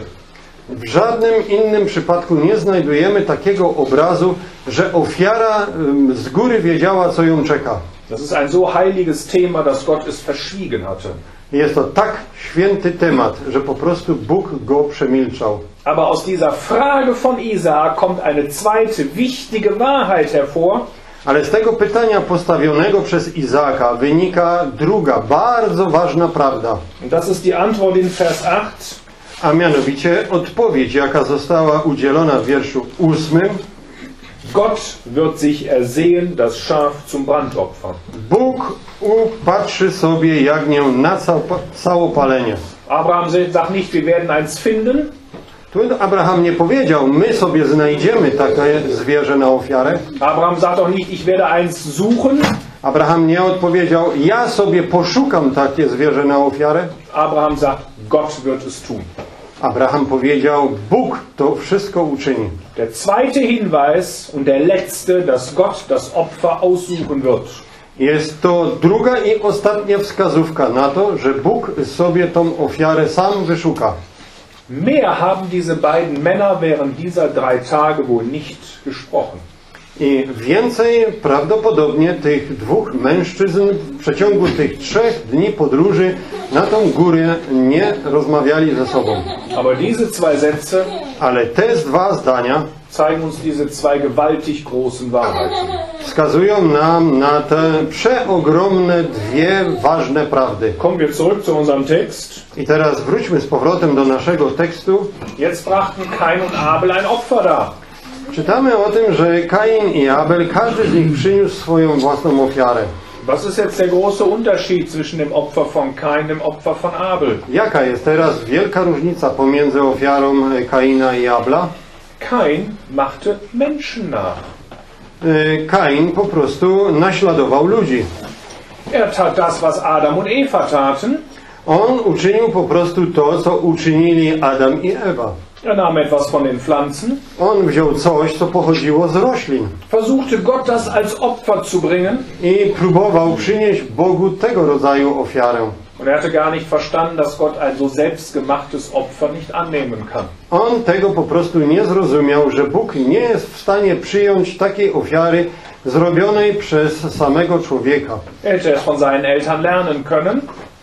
S2: W żadnym innym przypadku nie znajdujemy takiego obrazu, że ofiara ym, z góry wiedziała, co ją czeka.
S1: Das ist ein so heiliges Thema, dass Gott es verschwiegen hatte.
S2: Jest to tak święty temat, że po prostu Bóg go przemilczał.
S1: Aber aus dieser Frage von Isaak kommt eine zweite wichtige Wahrheit hervor.
S2: Ale z tego pytania postawionego przez Izaaka wynika druga, bardzo ważna prawda.
S1: Und das ist die Antwort in Vers acht.
S2: A mianowicie odpowiedź, jaka została udzielona w wierszu ósmym.
S1: Gott wird sich ersehen, das Schaf zum Brandopfer.
S2: Bóg upatrzy sobie jagnię na całopalenie.
S1: Abraham sagt nicht, wir werden eins finden.
S2: Tu Abraham nie powiedział, my sobie znajdziemy takie zwierzę na ofiarę.
S1: Abraham sagt auch nicht, ich werde eins suchen.
S2: Abraham nie odpowiedział, ja sobie poszukam takie zwierzę na ofiarę.
S1: Abraham sagt, Gott wird es tun.
S2: Abraham powiedział, Bóg to wszystko uczyni.
S1: Der zweite Hinweis und der letzte, dass Gott das Opfer aussuchen wird.
S2: Jest to druga i ostatnia wskazówka na to, że Bóg sobie tą ofiarę sam wyszuka.
S1: Mehr haben diese beiden Männer während dieser drei Tage wohl nicht gesprochen.
S2: I więcej prawdopodobnie tych dwóch mężczyzn w przeciągu tych trzech dni podróży na tą górę nie rozmawiali ze sobą.
S1: Aber diese zwei Sätze
S2: Ale te dwa zdania
S1: zeigen uns diese zwei gewaltig großen Wahrheiten.
S2: wskazują nam na te przeogromne dwie ważne prawdy.
S1: Kommen wir zurück zu unserem Text.
S2: I teraz wróćmy z powrotem do naszego tekstu.
S1: Jetzt brachten Kain und Abel ein Opfer dar.
S2: Czytamy o tym, że Kain i Abel, każdy z nich przyniósł swoją własną ofiarę.
S1: Was ist jetzt der große Unterschied zwischen dem Opfer von Kain und dem Opfer von Abel?
S2: Jaka jest teraz wielka różnica pomiędzy ofiarą Kaina i Abla?
S1: Kain machte Menschen nach.
S2: Kain po prostu naśladował ludzi.
S1: Er tat das, was Adam und Eva taten.
S2: On uczynił po prostu to, co uczynili Adam i Ewa.
S1: Er nahm etwas von den Pflanzen,
S2: On wziął coś, co pochodziło z roślin
S1: versuchte Gott das als Opfer zu bringen.
S2: i próbował przynieść Bogu tego rodzaju ofiarę.
S1: Und er hatte gar nicht verstanden, dass Gott ein so selbstgemachtes Opfer nicht annehmen kann.
S2: On tego po prostu nie zrozumiał, że Bóg nie jest w stanie przyjąć takiej ofiary zrobionej przez samego człowieka.
S1: Er hätte es von seinen Eltern lernen können.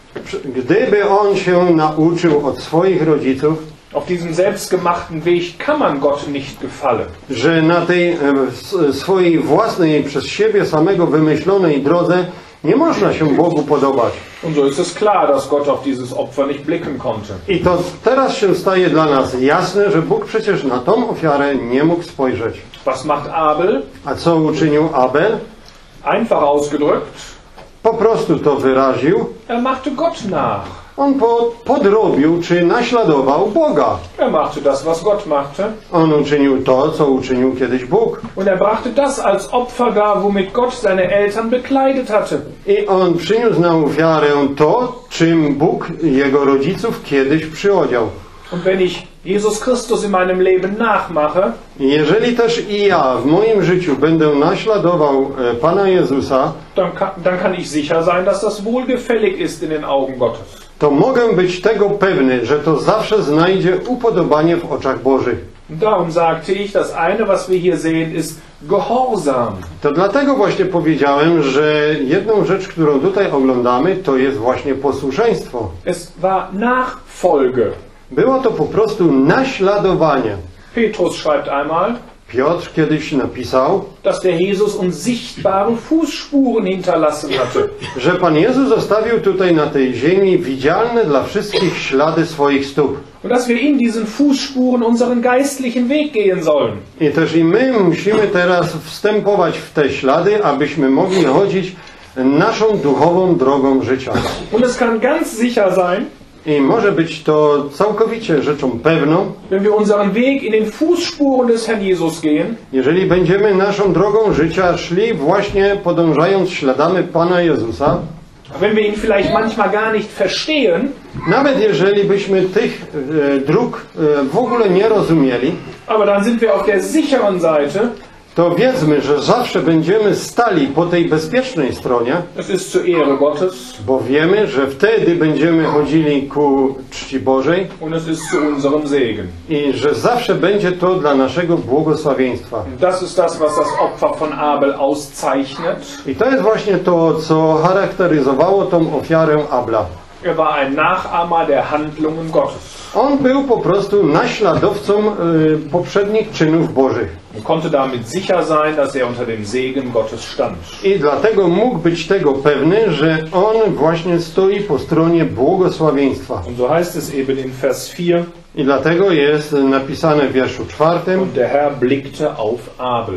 S2: Gdyby on się nauczył od swoich rodziców,
S1: Auf diesem selbstgemachten Weg kann man Gott nicht gefallen.
S2: że na tej e, s- swojej własnej, przez siebie samego wymyślonej drodze nie można się Bogu podobać.
S1: Und so ist es klar, dass Gott auf dieses Opfer nicht blicken konnte.
S2: I to teraz się staje dla nas jasne, że Bóg przecież na tą ofiarę nie mógł spojrzeć.
S1: Was macht Abel?
S2: A co uczynił Abel?
S1: Einfach ausgedrückt,
S2: Po prostu to wyraził.
S1: er machte Gott nach.
S2: On po, podrobił czy naśladował Boga.
S1: Er machte das, was Gott machte.
S2: On uczynił to, co uczynił kiedyś Bóg.
S1: Und er brachte das als Opfer dar, womit Gott seine Eltern bekleidet hatte.
S2: I on przyniósł na ofiarę to, czym Bóg jego rodziców kiedyś przyodział.
S1: Und wenn ich Jesus Christus in meinem Leben nachmache,
S2: I jeżeli też i ja w moim życiu będę naśladował e, Pana Jezusa,
S1: dann kann, dann kann ich sicher sein, dass das wohlgefällig ist in den Augen Gottes.
S2: to mogę być tego pewny, że to zawsze znajdzie upodobanie w oczach Bożych.
S1: Und darum sagte ich, das eine, was wir hier sehen, ist Gehorsam.
S2: To dlatego właśnie powiedziałem, że jedną rzecz, którą tutaj oglądamy, to jest właśnie posłuszeństwo.
S1: Es war Nachfolge.
S2: Było to po prostu naśladowanie.
S1: Petrus schreibt einmal,
S2: Piotr kiedyś napisał,
S1: dass der Jesus uns sichtbare Fußspuren hinterlassen hatte.
S2: że Pan Jezus zostawił tutaj na tej ziemi widzialne dla wszystkich ślady swoich stóp.
S1: Und dass wir in diesen Fußspuren unseren geistlichen Weg gehen sollen.
S2: I też i my musimy teraz wstępować w te ślady, abyśmy mogli chodzić naszą duchową drogą życia.
S1: Und es kann ganz sicher sein,
S2: I może być to całkowicie rzeczą pewną,
S1: wenn wir unseren Weg in den Fußspuren des Herrn Jesus gehen,
S2: jeżeli będziemy naszą drogą życia szli właśnie podążając śladami Pana Jezusa,
S1: wenn wir ihn vielleicht manchmal gar nicht verstehen,
S2: nawet jeżeli byśmy tych e, dróg e, w ogóle nie rozumieli,
S1: aber dann sind wir auf der sicheren Seite.
S2: to wiedzmy, że zawsze będziemy stali po tej bezpiecznej stronie,
S1: Es ist zur Ehre Gottes
S2: bo wiemy, że wtedy będziemy chodzili ku czci Bożej
S1: und es ist zu unserem Segen.
S2: i że zawsze będzie to dla naszego błogosławieństwa.
S1: Und das ist das, was das Opfer von Abel auszeichnet.
S2: I to jest właśnie to, co charakteryzowało tą ofiarę Abla.
S1: Er war ein Nachahmer der Handlungen Gottes.
S2: On był po prostu naśladowcą y, poprzednich czynów Bożych.
S1: Und konnte damit sicher sein, dass er unter dem Segen Gottes stand.
S2: I dlatego mógł być tego pewny, że on właśnie stoi po stronie błogosławieństwa.
S1: Und so heißt es eben in Vers vier,
S2: I dlatego jest napisane w wierszu czwartym.
S1: und der Herr blickte auf Abel.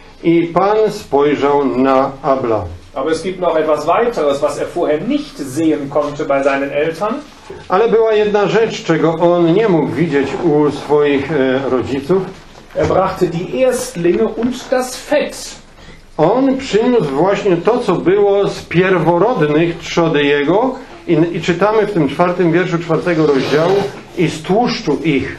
S2: I Pan spojrzał na Abla.
S1: Aber es gibt noch etwas weiteres, was er vorher nicht sehen konnte bei seinen Eltern.
S2: Ale była jedna rzecz, czego on nie mógł widzieć u swoich e, rodziców.
S1: Er brachte die Erstlinge und das Fett.
S2: On przyniósł właśnie to, co było z pierworodnych trzody jego i, i czytamy w tym czwartym wierszu czwartego rozdziału i z tłuszczu ich.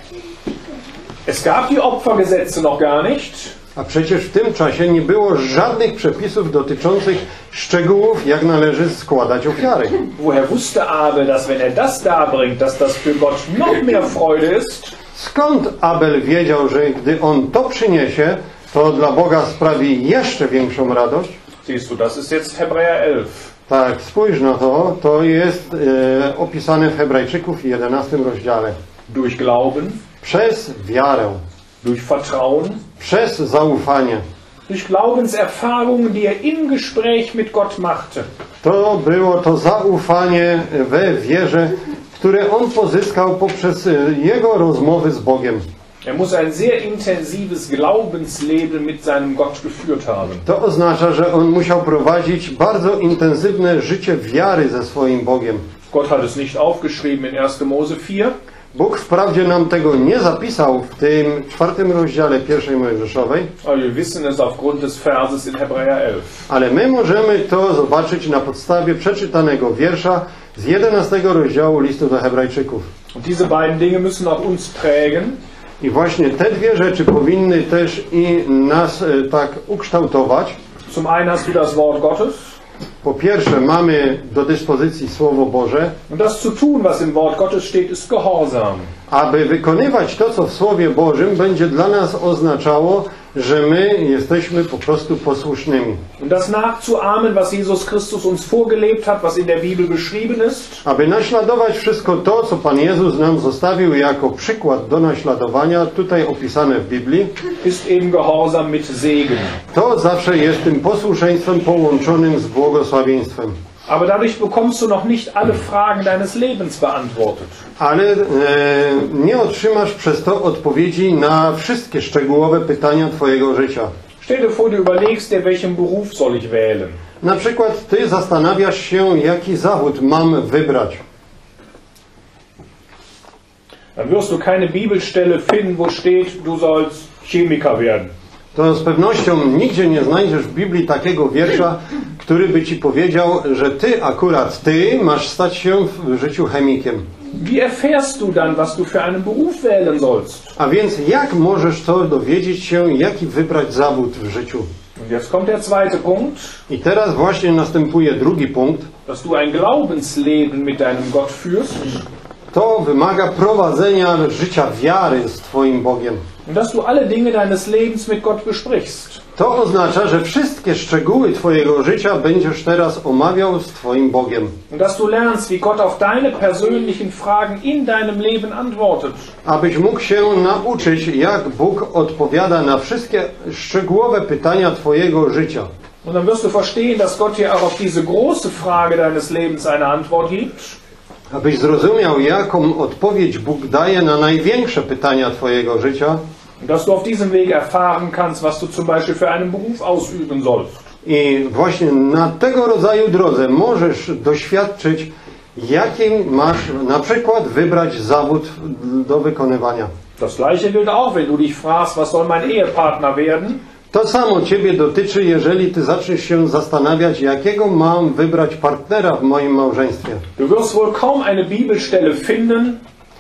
S1: Es gab die Opfergesetze noch gar nicht.
S2: A przecież w tym czasie nie było żadnych przepisów dotyczących szczegółów, jak należy składać ofiary.
S1: Woher wusste Abel, dass wenn er das darbringt, dass das für Gott noch mehr Freude ist?
S2: Skąd Abel wiedział, że gdy on to przyniesie, to dla Boga sprawi jeszcze większą radość?
S1: Siehst du, das ist jetzt Hebräer elf.
S2: Tak, spójrz na to, to jest e, opisane w Hebrajczyków w jedenastym rozdziale.
S1: Durch Glauben,
S2: Przez wiarę,
S1: durch Vertrauen,
S2: przez zaufanie.
S1: durch Glaubenserfahrungen, die er im Gespräch mit Gott machte.
S2: To było to zaufanie we wierze, które on pozyskał poprzez jego rozmowy z Bogiem.
S1: Er muss ein sehr intensives Glaubensleben mit seinem Gott geführt haben.
S2: To oznacza, że on musiał prowadzić bardzo intensywne życie wiary ze swoim Bogiem.
S1: Gott hat es nicht aufgeschrieben in erster Mose vier.
S2: Bóg wprawdzie nam tego nie zapisał w tym czwartym rozdziale pierwszej Mojżeszowej,
S1: Aber wir wissen es aufgrund des Verses in Hebräer elf.
S2: ale my możemy to zobaczyć na podstawie przeczytanego wiersza z jedenastego rozdziału listu do Hebrajczyków.
S1: Und diese beiden Dinge müssen auch uns prägen.
S2: I właśnie te dwie rzeczy powinny też i nas e, tak ukształtować.
S1: Zum einen hast du das Wort Gottes.
S2: Po pierwsze, mamy do dyspozycji Słowo Boże.
S1: Und das zu tun, was im Wort Gottes steht, ist Gehorsam.
S2: Aby wykonywać to, co w Słowie Bożym, będzie dla nas oznaczało, że my jesteśmy po prostu posłusznymi.
S1: Und das nachzuahmen, was Jesus Christus uns vorgelebt hat, was in der Bibel beschrieben ist.
S2: Aby naśladować wszystko to, co Pan Jezus nam zostawił jako przykład do naśladowania, tutaj opisane w Biblii,
S1: Ist eben Gehorsam mit Segen.
S2: to zawsze jest tym posłuszeństwem połączonym z błogosławieństwem.
S1: Aber dadurch bekommst du noch nicht alle Fragen deines Lebens beantwortet.
S2: Ale e, nie otrzymasz przez to odpowiedzi na wszystkie szczegółowe pytania Twojego życia.
S1: Stell dir vor, du überlegst dir, welchen Beruf soll ich wählen.
S2: Na przykład Ty zastanawiasz się, jaki zawód mam wybrać.
S1: Dann wirst du keine Bibelstelle finden, wo steht, du sollst Chemiker werden.
S2: To z pewnością nigdzie nie znajdziesz w Biblii takiego wiersza, który by Ci powiedział, że Ty, akurat Ty, masz stać się w życiu chemikiem.
S1: Wie erfährst du dann, was du für einen Beruf wählen sollst?
S2: A więc jak możesz to dowiedzieć się, jaki wybrać zawód w życiu?
S1: Und jetzt kommt der zweite Punkt,
S2: I teraz właśnie następuje drugi punkt.
S1: dass du ein Glaubensleben mit deinem Gott führst
S2: To wymaga prowadzenia życia wiary z Twoim Bogiem.
S1: und dass du alle Dinge deines Lebens mit Gott besprichst.
S2: To oznacza, że wszystkie szczegóły Twojego życia będziesz teraz omawiał z Twoim Bogiem.
S1: Und dass du lernst, wie Gott auf deine persönlichen Fragen in deinem Leben antwortet.
S2: Abyś mógł się nauczyć, jak Bóg odpowiada na wszystkie szczegółowe pytania Twojego życia.
S1: Und dann wirst du verstehen, dass Gott dir auch auf diese große Frage deines Lebens eine Antwort gibt.
S2: Abyś zrozumiał, jaką odpowiedź Bóg daje na największe pytania Twojego życia.
S1: Und dass du auf diesem Weg erfahren kannst, was du zum Beispiel für einen Beruf ausüben sollst.
S2: I właśnie na tego rodzaju drodze możesz doświadczyć, jaki masz na przykład wybrać zawód do wykonywania.
S1: Das Gleiche gilt auch, wenn du dich fragst, was soll mein Ehepartner werden?
S2: To samo Ciebie dotyczy, jeżeli Ty zaczniesz się zastanawiać, jakiego mam wybrać partnera w moim małżeństwie.
S1: Du wirst wohl kaum eine Bibelstelle finden,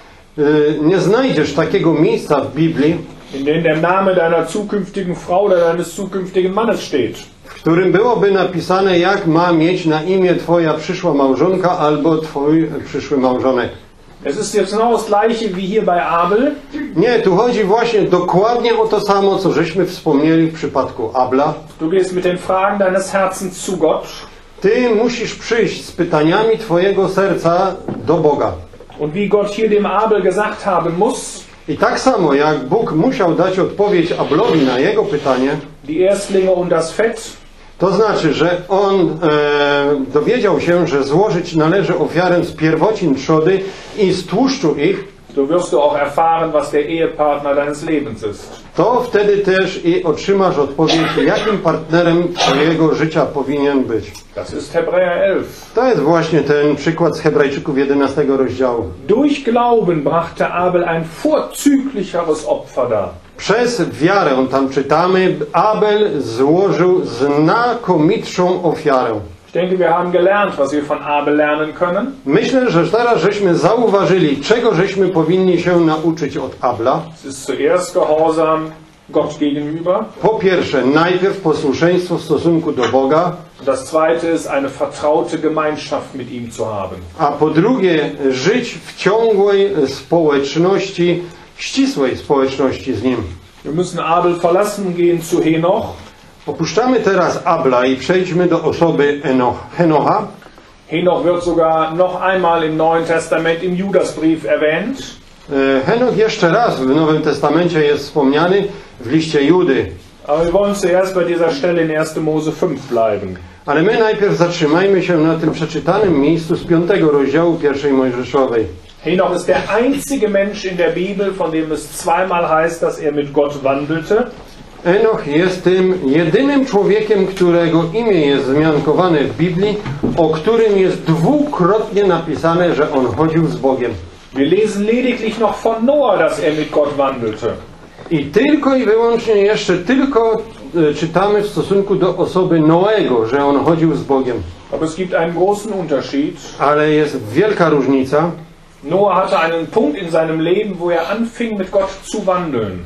S2: Yy, Nie znajdziesz takiego miejsca w Biblii,
S1: in dem der Name deiner zukünftigen Frau oder deines zukünftigen Mannes steht.
S2: w którym byłoby napisane, jak ma mieć na imię Twoja przyszła małżonka albo Twój przyszły małżonek.
S1: Es ist jetzt genau das Gleiche wie hier bei Abel.
S2: Nie, tu chodzi właśnie dokładnie o to samo, co żeśmy wspomnieli w przypadku Abla.
S1: Du gehst mit den Fragen deines Herzens zu Gott.
S2: Ty musisz przyjść z pytaniami Twojego serca do Boga.
S1: Und wie Gott hier dem Abel gesagt haben muss,
S2: I tak samo jak Bóg musiał dać odpowiedź Ablowi na jego pytanie,
S1: die Erstlinge und das Fett,
S2: to znaczy, że on e, dowiedział się, że złożyć należy ofiarę z pierwocin trzody i z tłuszczu ich,
S1: so wirst du auch erfahren, was der Ehepartner deines Lebens ist.
S2: to wtedy też i otrzymasz odpowiedź, jakim partnerem Twojego życia powinien być.
S1: Das ist Hebräer elf.
S2: To jest właśnie ten przykład z Hebrajczyków jedenastego rozdziału.
S1: Durch Glauben brachte Abel ein vorzüglicheres Opfer dar.
S2: Przez wiarę, tam czytamy, Abel złożył znakomitszą ofiarę.
S1: Ich denke, wir haben gelernt, was wir von Abel lernen können.
S2: Myślę, że teraz żeśmy zauważyli, czego żeśmy powinni się nauczyć od Abla.
S1: Es ist zuerst Gehorsam Gott gegenüber.
S2: Po pierwsze, najpierw posłuszeństwo w stosunku do Boga,
S1: Und das zweite ist, eine vertraute Gemeinschaft mit ihm zu haben.
S2: a po drugie, żyć w ciągłej społeczności, ścisłej społeczności z Nim.
S1: Wir müssen Abel verlassen und gehen zu Henoch.
S2: Opuszczamy teraz Abla i przejdźmy do osoby Enoch, Henocha.
S1: Henoch wird sogar noch einmal im Neuen Testament im Judasbrief erwähnt.
S2: E, Henoch jeszcze raz w Nowym Testamencie jest wspomniany w liście Judy.
S1: Aber wir wollen zuerst bei dieser Stelle in erster Mose fünf bleiben.
S2: Ale my najpierw zatrzymajmy się na tym przeczytanym miejscu z piątego rozdziału pierwszej Mojżeszowej.
S1: Henoch ist der einzige Mensch in der Bibel, von dem es zweimal heißt, dass er mit Gott wandelte.
S2: Enoch jest tym jedynym człowiekiem, którego imię jest wzmiankowane w Biblii, o którym jest dwukrotnie napisane, że on chodził z Bogiem.
S1: Wir lesen lediglich noch von Noah, dass er mit Gott wandelte.
S2: I tylko i wyłącznie jeszcze tylko e, czytamy w stosunku do osoby Noego, że on chodził z Bogiem.
S1: Aber es gibt einen großen Unterschied.
S2: Ale jest wielka różnica.
S1: Noah hatte einen Punkt in seinem Leben, wo er anfing, mit Gott zu wandeln.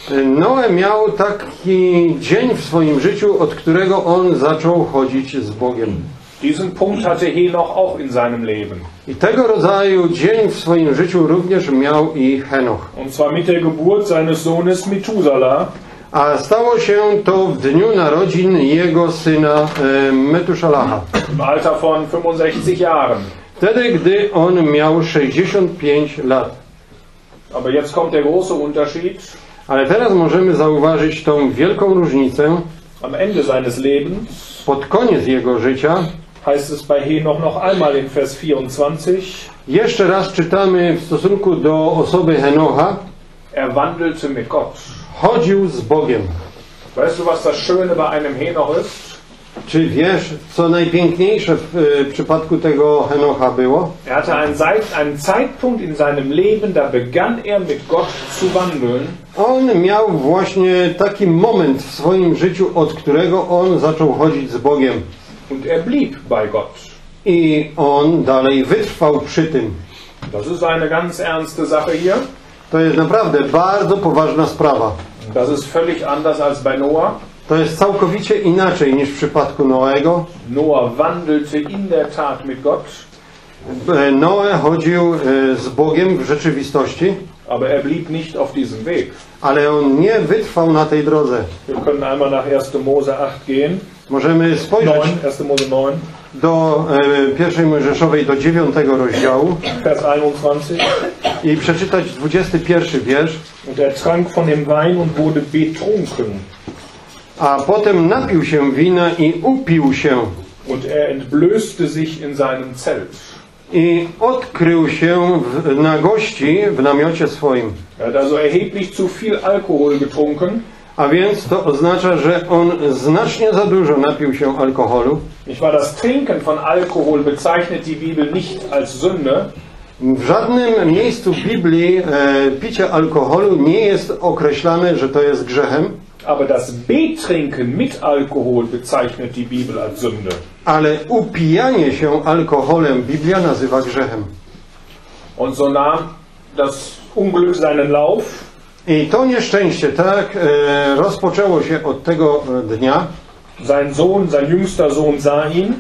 S2: Noe miał taki dzień w swoim życiu, od którego on zaczął chodzić z Bogiem.
S1: Diesen Punkt hatte Henoch auch in seinem Leben.
S2: I tego rodzaju dzień w swoim życiu również miał i Henoch.
S1: Und zwar mit der Geburt seines Sohnes Methuselah.
S2: A stało się to w dniu narodzin jego syna e, Metuszalacha.
S1: Im Alter von fünfundsechzig Jahren.
S2: Wtedy, gdy on miał sześćdziesiąt pięć lat.
S1: Aber jetzt kommt der große Unterschied.
S2: Ale teraz możemy zauważyć tą wielką różnicę.
S1: Am Ende seines Lebens
S2: Pod koniec jego życia
S1: heißt es bei Henoch noch einmal in Vers vierundzwanzig.
S2: jeszcze raz czytamy w stosunku do osoby Henocha:
S1: Er wandelte mit Gott.
S2: chodził z Bogiem.
S1: Weißt du, was das Schöne bei einem Henoch ist?
S2: Czy wiesz, co najpiękniejsze w y, przypadku tego Henocha było?
S1: Er hatte einen, Zeit, einen Zeitpunkt in seinem Leben, da begann er mit Gott zu wandeln.
S2: On miał właśnie taki moment w swoim życiu, od którego on zaczął chodzić z Bogiem.
S1: Und er blieb bei Gott.
S2: I on dalej wytrwał przy tym.
S1: Das ist eine ganz ernste Sache hier.
S2: To jest naprawdę bardzo poważna sprawa.
S1: Das ist völlig anders als bei Noah.
S2: To jest całkowicie inaczej niż w przypadku Noego.
S1: Noah wandelte in der Tat mit Gott.
S2: Noe chodził z Bogiem w rzeczywistości,
S1: aber er blieb nicht auf diesem Weg.
S2: ale on nie wytrwał na tej drodze.
S1: Wir können einmal nach erster Mose acht gehen.
S2: Możemy spojrzeć
S1: neun, erster Mose neun.
S2: do e, pierwszej Mojżeszowej, do dziewiątego rozdziału
S1: Vers einundzwanzig.
S2: i przeczytać dwudziesty pierwszy wiersz.
S1: Und er trank von dem Wein und wurde betrunken.
S2: A potem napił się wina i upił się.
S1: Und er entblößte sich in seinem Zelt.
S2: I odkrył się w nagości w namiocie swoim.
S1: Er hat also erheblich zu viel Alkohol getrunken.
S2: A więc to oznacza, że on znacznie za dużo napił się alkoholu.
S1: Nicht wahr? Das Trinken von Alkohol bezeichnet die Bibel nicht als Sünde.
S2: W żadnym miejscu Biblii e, picie alkoholu nie jest określane, że to jest grzechem.
S1: Aber das Betrinken mit Alkohol bezeichnet die Bibel als Sünde.
S2: Ale upijanie się alkoholem Biblia nazywa grzechem.
S1: Und so nahm das Unglück seinen Lauf.
S2: I to nieszczęście tak e, rozpoczęło się od tego dnia.
S1: Sein Sohn, sein jüngster Sohn sah ihn.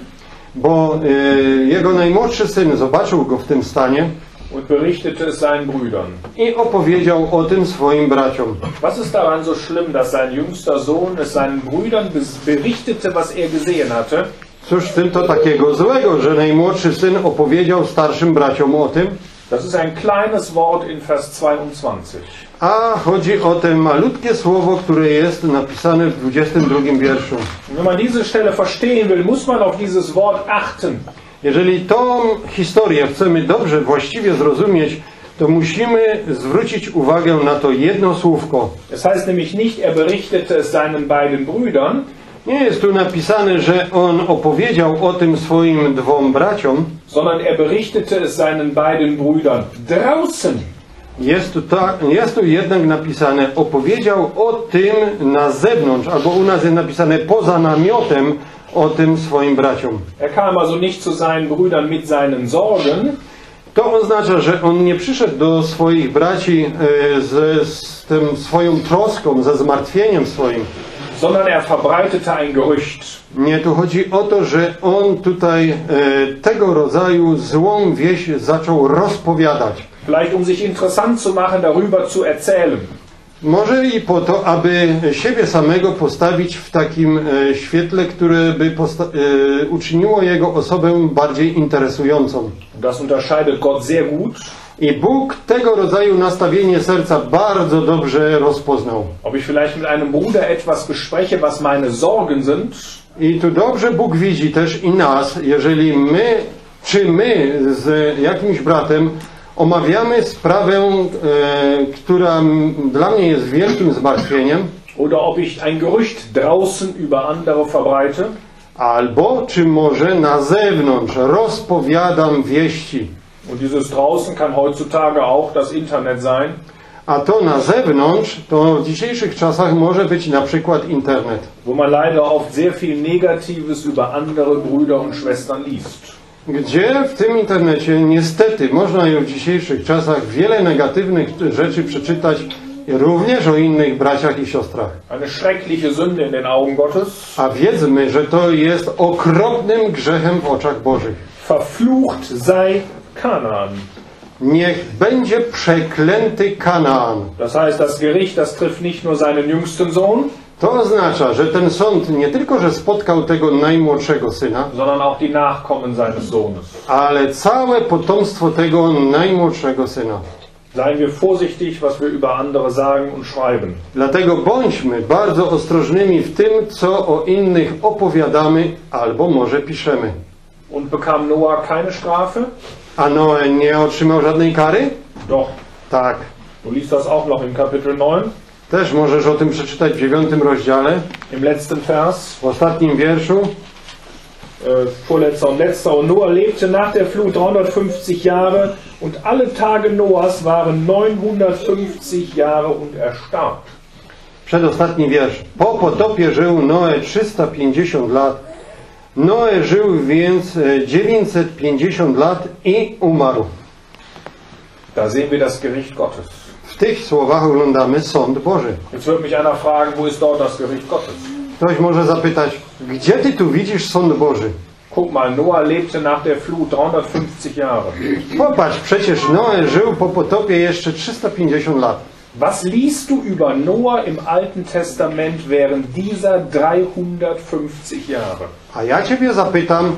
S2: Bo e, jego najmłodszy syn zobaczył go w tym stanie.
S1: Und berichtete es seinen Brüdern.
S2: I opowiedział o tym swoim braciom.
S1: Was ist daran so schlimm, dass sein jüngster Sohn es seinen Brüdern berichtete, was er gesehen hatte?
S2: Cóż w tym to takiego złego, że najmłodszy syn opowiedział starszym braciom o tym?
S1: Das ist ein kleines Wort in Vers zweiundzwanzig.
S2: A chodzi o te malutkie słowo, które jest napisane w dwudziestym drugim wierszu.
S1: Wenn man diese Stelle verstehen will, muss man auf dieses Wort achten.
S2: Jeżeli tą historię chcemy dobrze, właściwie zrozumieć, to musimy zwrócić uwagę na to jedno słówko.
S1: Es heißt nämlich nicht, er berichtete es seinen beiden Brüdern.
S2: Nie jest tu napisane, że on opowiedział o tym swoim dwom braciom,
S1: sondern er berichtete es seinen beiden Brüdern draußen.
S2: Jest tu, ta, jest tu jednak napisane, opowiedział o tym na zewnątrz, albo u nas jest napisane poza namiotem o tym swoim braciom.
S1: Er kam also nicht zu seinen Brüdern mit seinen Sorgen.
S2: To oznacza, że on nie przyszedł do swoich braci e, z, z tym swoją troską, ze zmartwieniem swoim.
S1: Sondern er verbreitete ein Gerücht.
S2: Nie, tu chodzi o to, że on tutaj e, tego rodzaju złą wieść zaczął rozpowiadać.
S1: Vielleicht um sich interessant zu machen, darüber zu erzählen.
S2: Może i po to, aby siebie samego postawić w takim e, świetle, które by posta- e, uczyniło jego osobę bardziej interesującą.
S1: Das unterscheidet Gott sehr gut.
S2: I Bóg tego rodzaju nastawienie serca bardzo dobrze rozpoznał.
S1: Ob ich vielleicht mit einem Bruder etwas bespreche, was meine Sorgen sind.
S2: I tu dobrze Bóg widzi też i nas, jeżeli my, czy my z jakimś bratem omawiamy sprawę, e, która dla mnie jest wielkim zmartwieniem,
S1: oder ob ich ein Gerücht draußen über andere verbreite.
S2: albo czy może na zewnątrz rozpowiadam wieści.
S1: Und dieses draußen kann heutzutage auch das Internet sein.
S2: A to na zewnątrz, to w dzisiejszych czasach może być na przykład internet.
S1: Wo man leider oft sehr viel Negatives über andere Brüder und Schwestern liest.
S2: Gdzie w tym internecie niestety można już w dzisiejszych czasach wiele negatywnych rzeczy przeczytać również o innych braciach i siostrach.
S1: Eine schreckliche Sünde in den Augen Gottes.
S2: A wiedzmy, że to jest okropnym grzechem w oczach Bożych.
S1: Verflucht sei Kanaan.
S2: Niech będzie przeklęty Kanaan.
S1: Das heißt, das Gericht, das trifft nicht nur seinen jüngsten Sohn,
S2: To oznacza, że ten sąd nie tylko, że spotkał tego najmłodszego syna,
S1: sondern auch die Nachkommen seines Sohnes.
S2: ale całe potomstwo tego najmłodszego syna.
S1: Seien wir vorsichtig, was wir über andere sagen und schreiben.
S2: Dlatego bądźmy bardzo ostrożnymi w tym, co o innych opowiadamy albo może piszemy.
S1: Und bekam Noah keine Strafe?
S2: A Noe nie otrzymał żadnej kary?
S1: Doch.
S2: Tak.
S1: Du liest das auch noch in Kapitel neun,
S2: Też możesz o tym przeczytać w dziewiątym rozdziale,
S1: im letzten Vers.
S2: w ostatnim wierszu.
S1: Äh, vorletzter und letzter. Und Noah lebte nach der Flut dreihundertfünfzig Jahre und alle Tage Noahs waren neunhundertfünfzig Jahre und er starb.
S2: Przedostatni wiersz. Po potopie żył Noe trzysta pięćdziesiąt lat. Noe żył więc e, dziewięćset pięćdziesiąt lat i umarł.
S1: Da sehen wir das Gericht Gottes.
S2: W tych słowach oglądamy sąd Boży.
S1: Jetzt wird mich einer fragen, wo ist dort das Gericht Gottes?
S2: Ktoś może zapytać, gdzie ty tu widzisz sąd Boży?
S1: Guck mal, Noah lebte nach der Flut dreihundertfünfzig Jahre.
S2: Popatrz, przecież Noe żył po potopie jeszcze trzysta pięćdziesiąt lat.
S1: Was liest du über Noah im Alten Testament während dieser dreihundertfünfzig Jahre?
S2: A ja ciebie zapytam,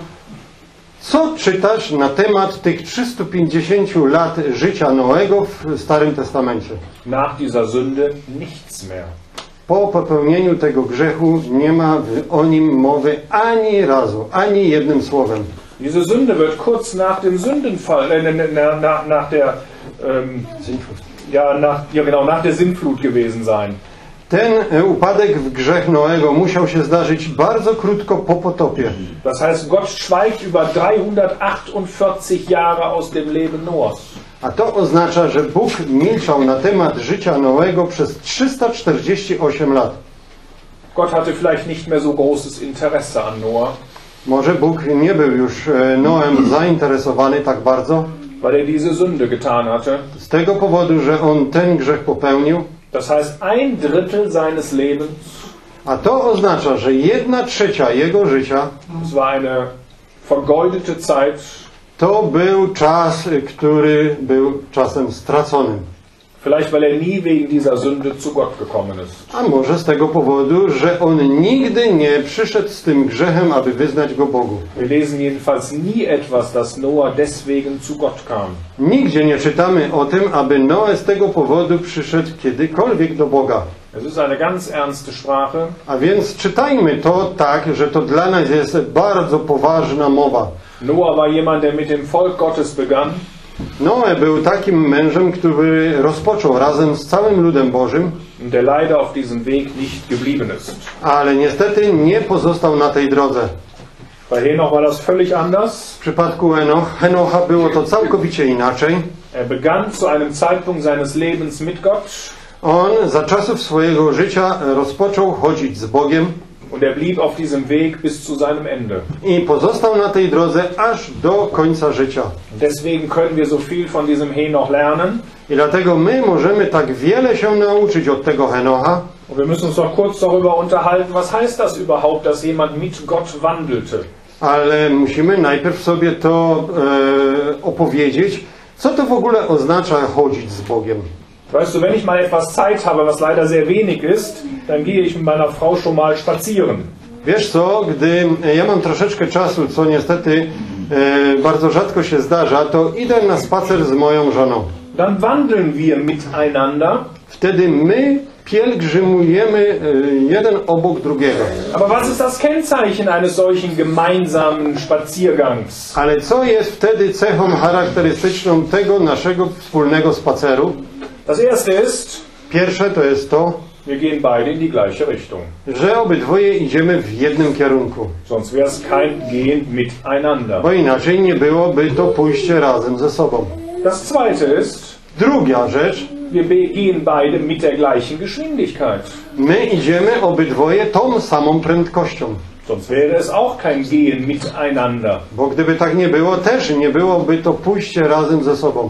S2: co czytasz na temat tych trzystu pięćdziesięciu lat życia Noego w Starym Testamencie?
S1: Nach dieser Sünde nichts mehr.
S2: Po popełnieniu tego grzechu nie ma o nim mowy ani razu, ani jednym słowem.
S1: Diese Sünde wird kurz nach dem Sündenfall, äh, nach, nach, nach der, ähm, ja, nach, ja genau, nach der Sintflut gewesen sein.
S2: Ten upadek w grzech Noego musiał się zdarzyć bardzo krótko po potopie.
S1: Das heißt, Gott schweigt über dreihundertachtundvierzig Jahre aus dem Leben Noahs.
S2: A to oznacza, że Bóg milczał na temat życia Noego przez trzysta czterdzieści osiem lat.
S1: Gott hatte vielleicht nicht mehr so großes Interesse an Noah,
S2: Może Bóg nie był już Noem zainteresowany tak bardzo,
S1: weil er diese Sünde getan hatte.
S2: z tego powodu, że on ten grzech popełnił.
S1: Das heißt, ein Drittel seines Lebens,
S2: A to oznacza, że jedna trzecia jego życia
S1: es war eine vergeudete Zeit,
S2: to był czas, który był czasem straconym.
S1: vielleicht weil er nie wegen dieser Sünde zu Gott gekommen ist.
S2: A może z tego powodu, że on nigdy nie przyszedł z tym grzechem, aby wyznać go Bogu.
S1: Wir lesen jedenfalls nie etwas, dass Noah deswegen zu Gott kam.
S2: Nigdzie nie czytamy o tym, aby Noe z tego powodu przyszedł kiedykolwiek do Boga.
S1: Es ist eine ganz ernste Sprache.
S2: A więc czytajmy to tak, że to dla nas jest bardzo poważna mowa.
S1: Noah war jemand, der mit dem Volk Gottes begann.
S2: Noe był takim mężem, który rozpoczął razem z całym ludem Bożym,
S1: und der leider auf diesem Weg nicht geblieben ist.
S2: ale niestety nie pozostał na tej drodze.
S1: Bei Henoch war das völlig anders.
S2: W przypadku Henoch, Henocha było to całkowicie inaczej.
S1: Er begann zu einem Zeitpunkt seines Lebens mit Gott
S2: On za czasów swojego życia rozpoczął chodzić z Bogiem
S1: und er blieb auf diesem Weg bis zu seinem Ende.
S2: i pozostał na tej drodze aż do końca życia.
S1: Deswegen können wir so viel von diesem Henoch lernen.
S2: I dlatego my możemy tak wiele się nauczyć od tego Henocha.
S1: Und wir müssen uns noch kurz darüber unterhalten, was heißt das überhaupt, dass jemand mit Gott wandelte.
S2: Ale musimy najpierw sobie to e, opowiedzieć, co to w ogóle oznacza chodzić z Bogiem.
S1: Weißt du, wenn ich mal etwas Zeit habe, was leider sehr wenig ist, dann gehe ich mit meiner Frau schon mal spazieren.
S2: Wiesz co, gdy ja mam troszeczkę czasu, co niestety e, bardzo rzadko się zdarza, to idę na spacer z moją żoną.
S1: Dann wandeln wir miteinander.
S2: Wtedy my pielgrzymujemy e, jeden obok drugiego.
S1: Aber was ist das Kennzeichen eines solchen gemeinsamen Spaziergangs?
S2: Ale co jest wtedy cechą charakterystyczną tego naszego wspólnego spaceru?
S1: Das erste ist,
S2: Pierwsze to jest to,
S1: wir gehen beide in die gleiche Richtung.
S2: że obydwoje idziemy w jednym kierunku.
S1: Sonst wäre es kein Gehen miteinander.
S2: Bo inaczej nie byłoby to pójście razem ze sobą.
S1: Das zweite ist,
S2: Druga rzecz,
S1: wir be- gehen beide mit der gleichen Geschwindigkeit.
S2: my idziemy obydwoje tą samą prędkością.
S1: Sonst wäre es auch kein Gehen miteinander.
S2: Bo gdyby tak nie było, też nie byłoby to pójście razem ze sobą.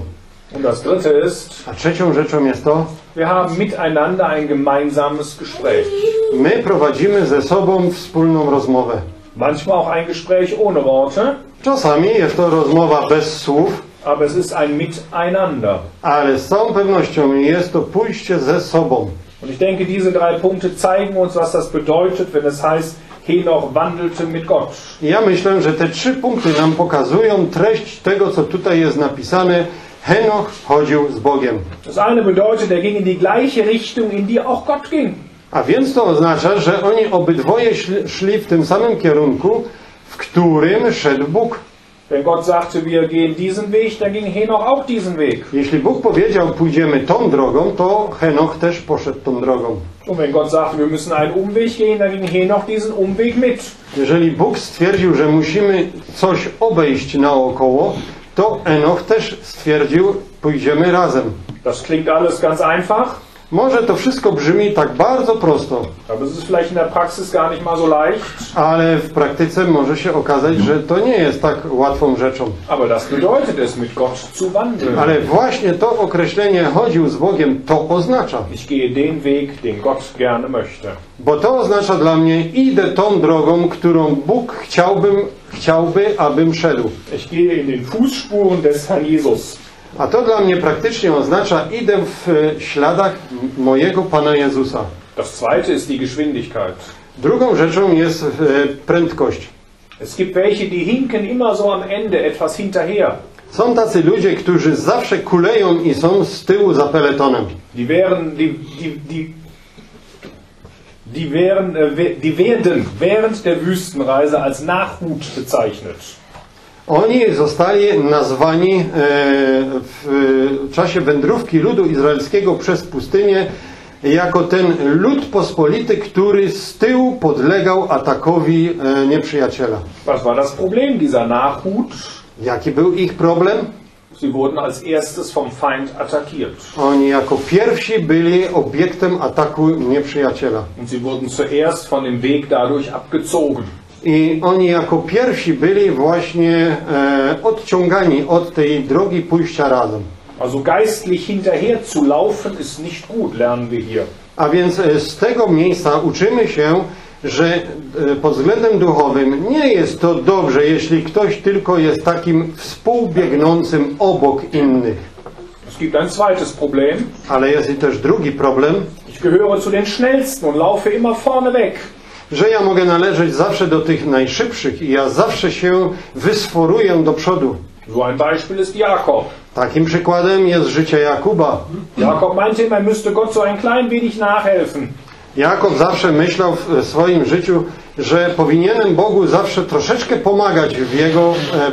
S1: Und das dritte ist,
S2: A trzecią rzeczą jest to,
S1: wir haben miteinander ein gemeinsames Gespräch.
S2: my prowadzimy ze sobą wspólną rozmowę.
S1: Manchmal auch ein Gespräch ohne Worte,
S2: Czasami jest to rozmowa bez słów,
S1: aber es ist ein Miteinander.
S2: ale z całą pewnością jest to pójście ze sobą.
S1: Und ich denke, diese drei Punkte zeigen uns, was das bedeutet, wenn es heißt, Henoch wandelte mit Gott.
S2: Ja myślę, że te trzy punkty nam pokazują treść tego, co tutaj jest napisane. Henoch chodził z Bogiem.
S1: Das eine bedeutet, er ging in die gleiche Richtung, in die auch Gott ging.
S2: A więc to oznacza, że oni obydwoje szli, szli w tym samym kierunku, w którym szedł Bóg.
S1: Wenn Gott sagte, wir gehen diesen Weg, dann ging Henoch auch diesen Weg.
S2: Jeśli Bóg powiedział, pójdziemy tą drogą, to Henoch też poszedł tą drogą.
S1: Und wenn Gott sagte, wir müssen einen Umweg gehen, dann ging Henoch diesen Umweg mit.
S2: Jeżeli Bóg stwierdził, że musimy coś obejść naokoło, to Henoch też stwierdził, pójdziemy razem.
S1: Das klingt alles ganz einfach,
S2: Może to wszystko brzmi tak bardzo prosto,
S1: aber es ist vielleicht in der Praxis gar nicht mal so leicht.
S2: ale w praktyce może się okazać, że to nie jest tak łatwą rzeczą.
S1: Aber das bedeutet es, mit Gott zu wandeln.
S2: Ale właśnie to określenie chodził z Bogiem, to oznacza.
S1: Ich gehe den Weg, den Gott gerne möchte.
S2: Bo to oznacza dla mnie, idę tą drogą, którą Bóg chciałbym, chciałby, abym szedł.
S1: Ich gehe in den Fußspuren des Herrn Jesus.
S2: A to dla mnie praktycznie oznacza, idę w e, śladach mojego Pana Jezusa.
S1: Das zweite ist die Geschwindigkeit.
S2: Drugą rzeczą jest e, prędkość.
S1: Es gibt welche, die hinken immer so am Ende etwas hinterher.
S2: Są tacy ludzie, którzy zawsze kuleją i są z tyłu za peletonem.
S1: Die werden, die, die, die, die, werden, äh, die werden während der Wüstenreise als Nachhut bezeichnet.
S2: Oni zostali nazwani e, w czasie wędrówki ludu izraelskiego przez pustynię jako ten lud pospolity, który z tyłu podlegał atakowi e, nieprzyjaciela.
S1: Was war das Problem dieser Nachhut?
S2: Jaki był ich problem?
S1: Sie wurden als erstes vom Feind attackiert.
S2: Oni jako pierwsi byli obiektem ataku nieprzyjaciela.
S1: Und sie wurden zuerst von dem Weg dadurch abgezogen.
S2: I oni jako pierwsi byli właśnie e, odciągani od tej drogi pójścia razem.
S1: Also geistlich hinterher zu laufen ist nicht gut, lernen wir hier.
S2: A więc e, z tego miejsca uczymy się, że e, pod względem duchowym nie jest to dobrze, jeśli ktoś tylko jest takim współbiegnącym obok innych.
S1: Es gibt ein zweites Problem.
S2: Ale jest i też drugi problem,
S1: Ich gehöre zu den Schnellsten und laufe immer vorne weg.
S2: że ja mogę należeć zawsze do tych najszybszych i ja zawsze się wysforuję do przodu.
S1: So ein Beispiel ist Jakob.
S2: Takim przykładem jest życie Jakuba.
S1: Jakob meinte immer, er müsste Gott so ein klein wenig nachhelfen.
S2: Jakob zawsze myślał w swoim życiu, że powinienem Bogu zawsze troszeczkę pomagać w jego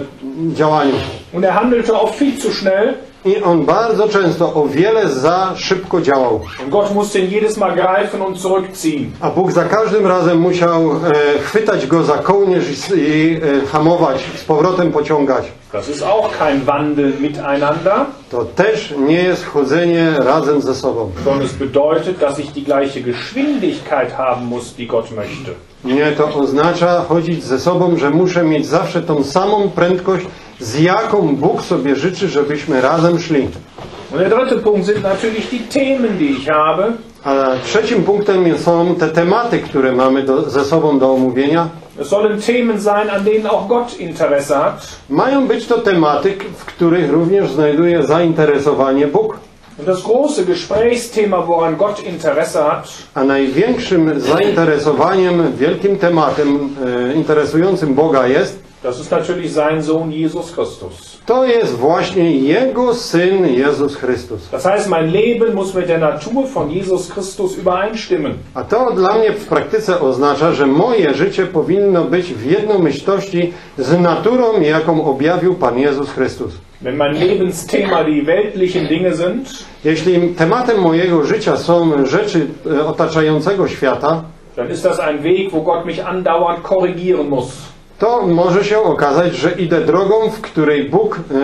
S2: e, działaniu.
S1: Und er handelte oft viel zu schnell.
S2: I on bardzo często o wiele za szybko działał.
S1: Und Gott musste ihn jedes Mal greifen und zurückziehen.
S2: A Bóg za każdym razem musiał e, chwytać go za kołnierz i, i e, hamować, z powrotem pociągać.
S1: Das ist auch kein Wandeln miteinander,
S2: To też nie jest chodzenie razem ze sobą.
S1: sondern es bedeutet, dass ich die gleiche Geschwindigkeit haben muss, die Gott möchte.
S2: Nie, to oznacza chodzić ze sobą, że muszę mieć zawsze tą samą prędkość, z jaką Bóg sobie życzy, żebyśmy razem szli.
S1: Und der dritte Punkt sind natürlich die Themen, die ich habe.
S2: A trzecim punktem są te tematy, które mamy do, ze sobą do omówienia.
S1: Es sollen Themen sein, an denen auch Gott Interesse hat.
S2: Mają być to tematy, w których również znajduje zainteresowanie Bóg.
S1: Und das große Gesprächsthema, woran Gott Interesse hat,
S2: A największym zainteresowaniem, wielkim tematem e, interesującym Boga jest,
S1: das ist natürlich sein Sohn Jesus Christus.
S2: to jest właśnie Jego Syn Jezus Chrystus.
S1: Das heißt, mein Leben muss mit der Natur von Jesus Christus übereinstimmen.
S2: A to dla mnie w praktyce oznacza, że moje życie powinno być w jednomyślności z naturą, jaką objawił Pan Jezus Chrystus.
S1: Wenn mein Lebensthema die weltlichen Dinge sind,
S2: Jeśli tematem mojego życia są rzeczy e, otaczającego świata,
S1: dann ist das ein Weg, wo Gott mich andauernd korrigieren muss.
S2: to może się okazać, że idę drogą, w której Bóg e,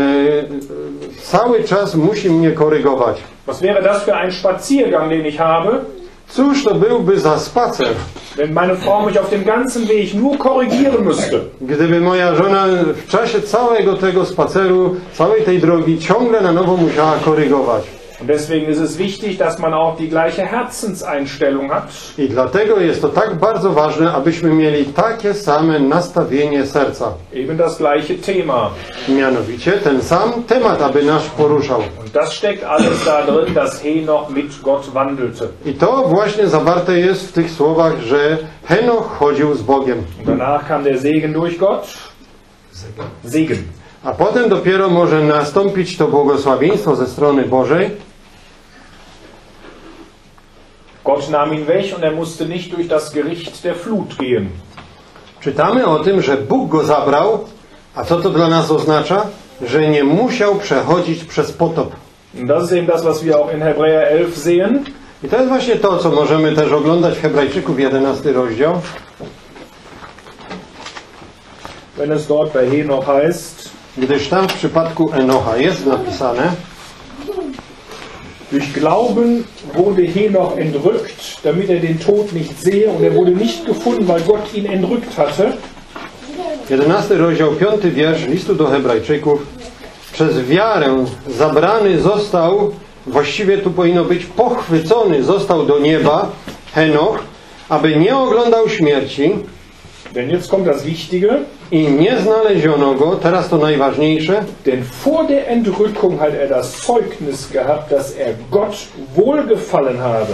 S2: cały czas musi mnie korygować.
S1: Was wäre das für ein Spaziergang, den ich habe?
S2: Cóż to byłby za spacer,
S1: wenn meine Frau mich auf dem ganzen Weg nur korrigieren müsste.
S2: gdyby moja żona w czasie całego tego spaceru, całej tej drogi ciągle na nowo musiała korygować.
S1: Und deswegen ist es wichtig, dass man auch die gleiche Herzenseinstellung hat.
S2: I dlatego jest to tak bardzo ważne, abyśmy mieli takie same nastawienie serca.
S1: Eben das gleiche Thema.
S2: Mianowicie ten sam temat, aby nas poruszał.
S1: Und das steckt alles da drin, dass Henoch mit Gott wandelte.
S2: I to właśnie zawarte jest w tych słowach, że Henoch chodził z Bogiem.
S1: Und danach kam der Segen durch Gott. Segen.
S2: A potem dopiero może nastąpić to błogosławieństwo ze strony Bożej.
S1: Gott nahm ihn weg und er musste nicht durch das Gericht der Flut gehen.
S2: Czytamy o tym, że Bóg go zabrał, a co to dla nas oznacza? Że nie musiał przechodzić przez potop.
S1: Und das ist eben das, was wir auch in Hebräer elf sehen.
S2: I to jest właśnie to, co możemy też oglądać w Hebrajczyków jedenasty rozdział.
S1: Wenn es dort bei Henoch heißt,
S2: Gdyż tam w przypadku Enocha jest napisane:
S1: durch Glauben wurde Henoch entrückt, damit er den Tod nicht sehe, und er wurde nicht gefunden, weil Gott ihn entrückt hatte.
S2: jedenasty rozdział, piąty wiersz listu do Hebrajczyków. Przez wiarę zabrany został, właściwie tu powinno być pochwycony został do nieba Henoch, aby nie oglądał śmierci.
S1: Denn jetzt kommt das Wichtige.
S2: I nie znaleziono go, teraz to najważniejsze.
S1: Denn vor der Entrückung hat er das Zeugnis gehabt, dass er Gott wohlgefallen habe.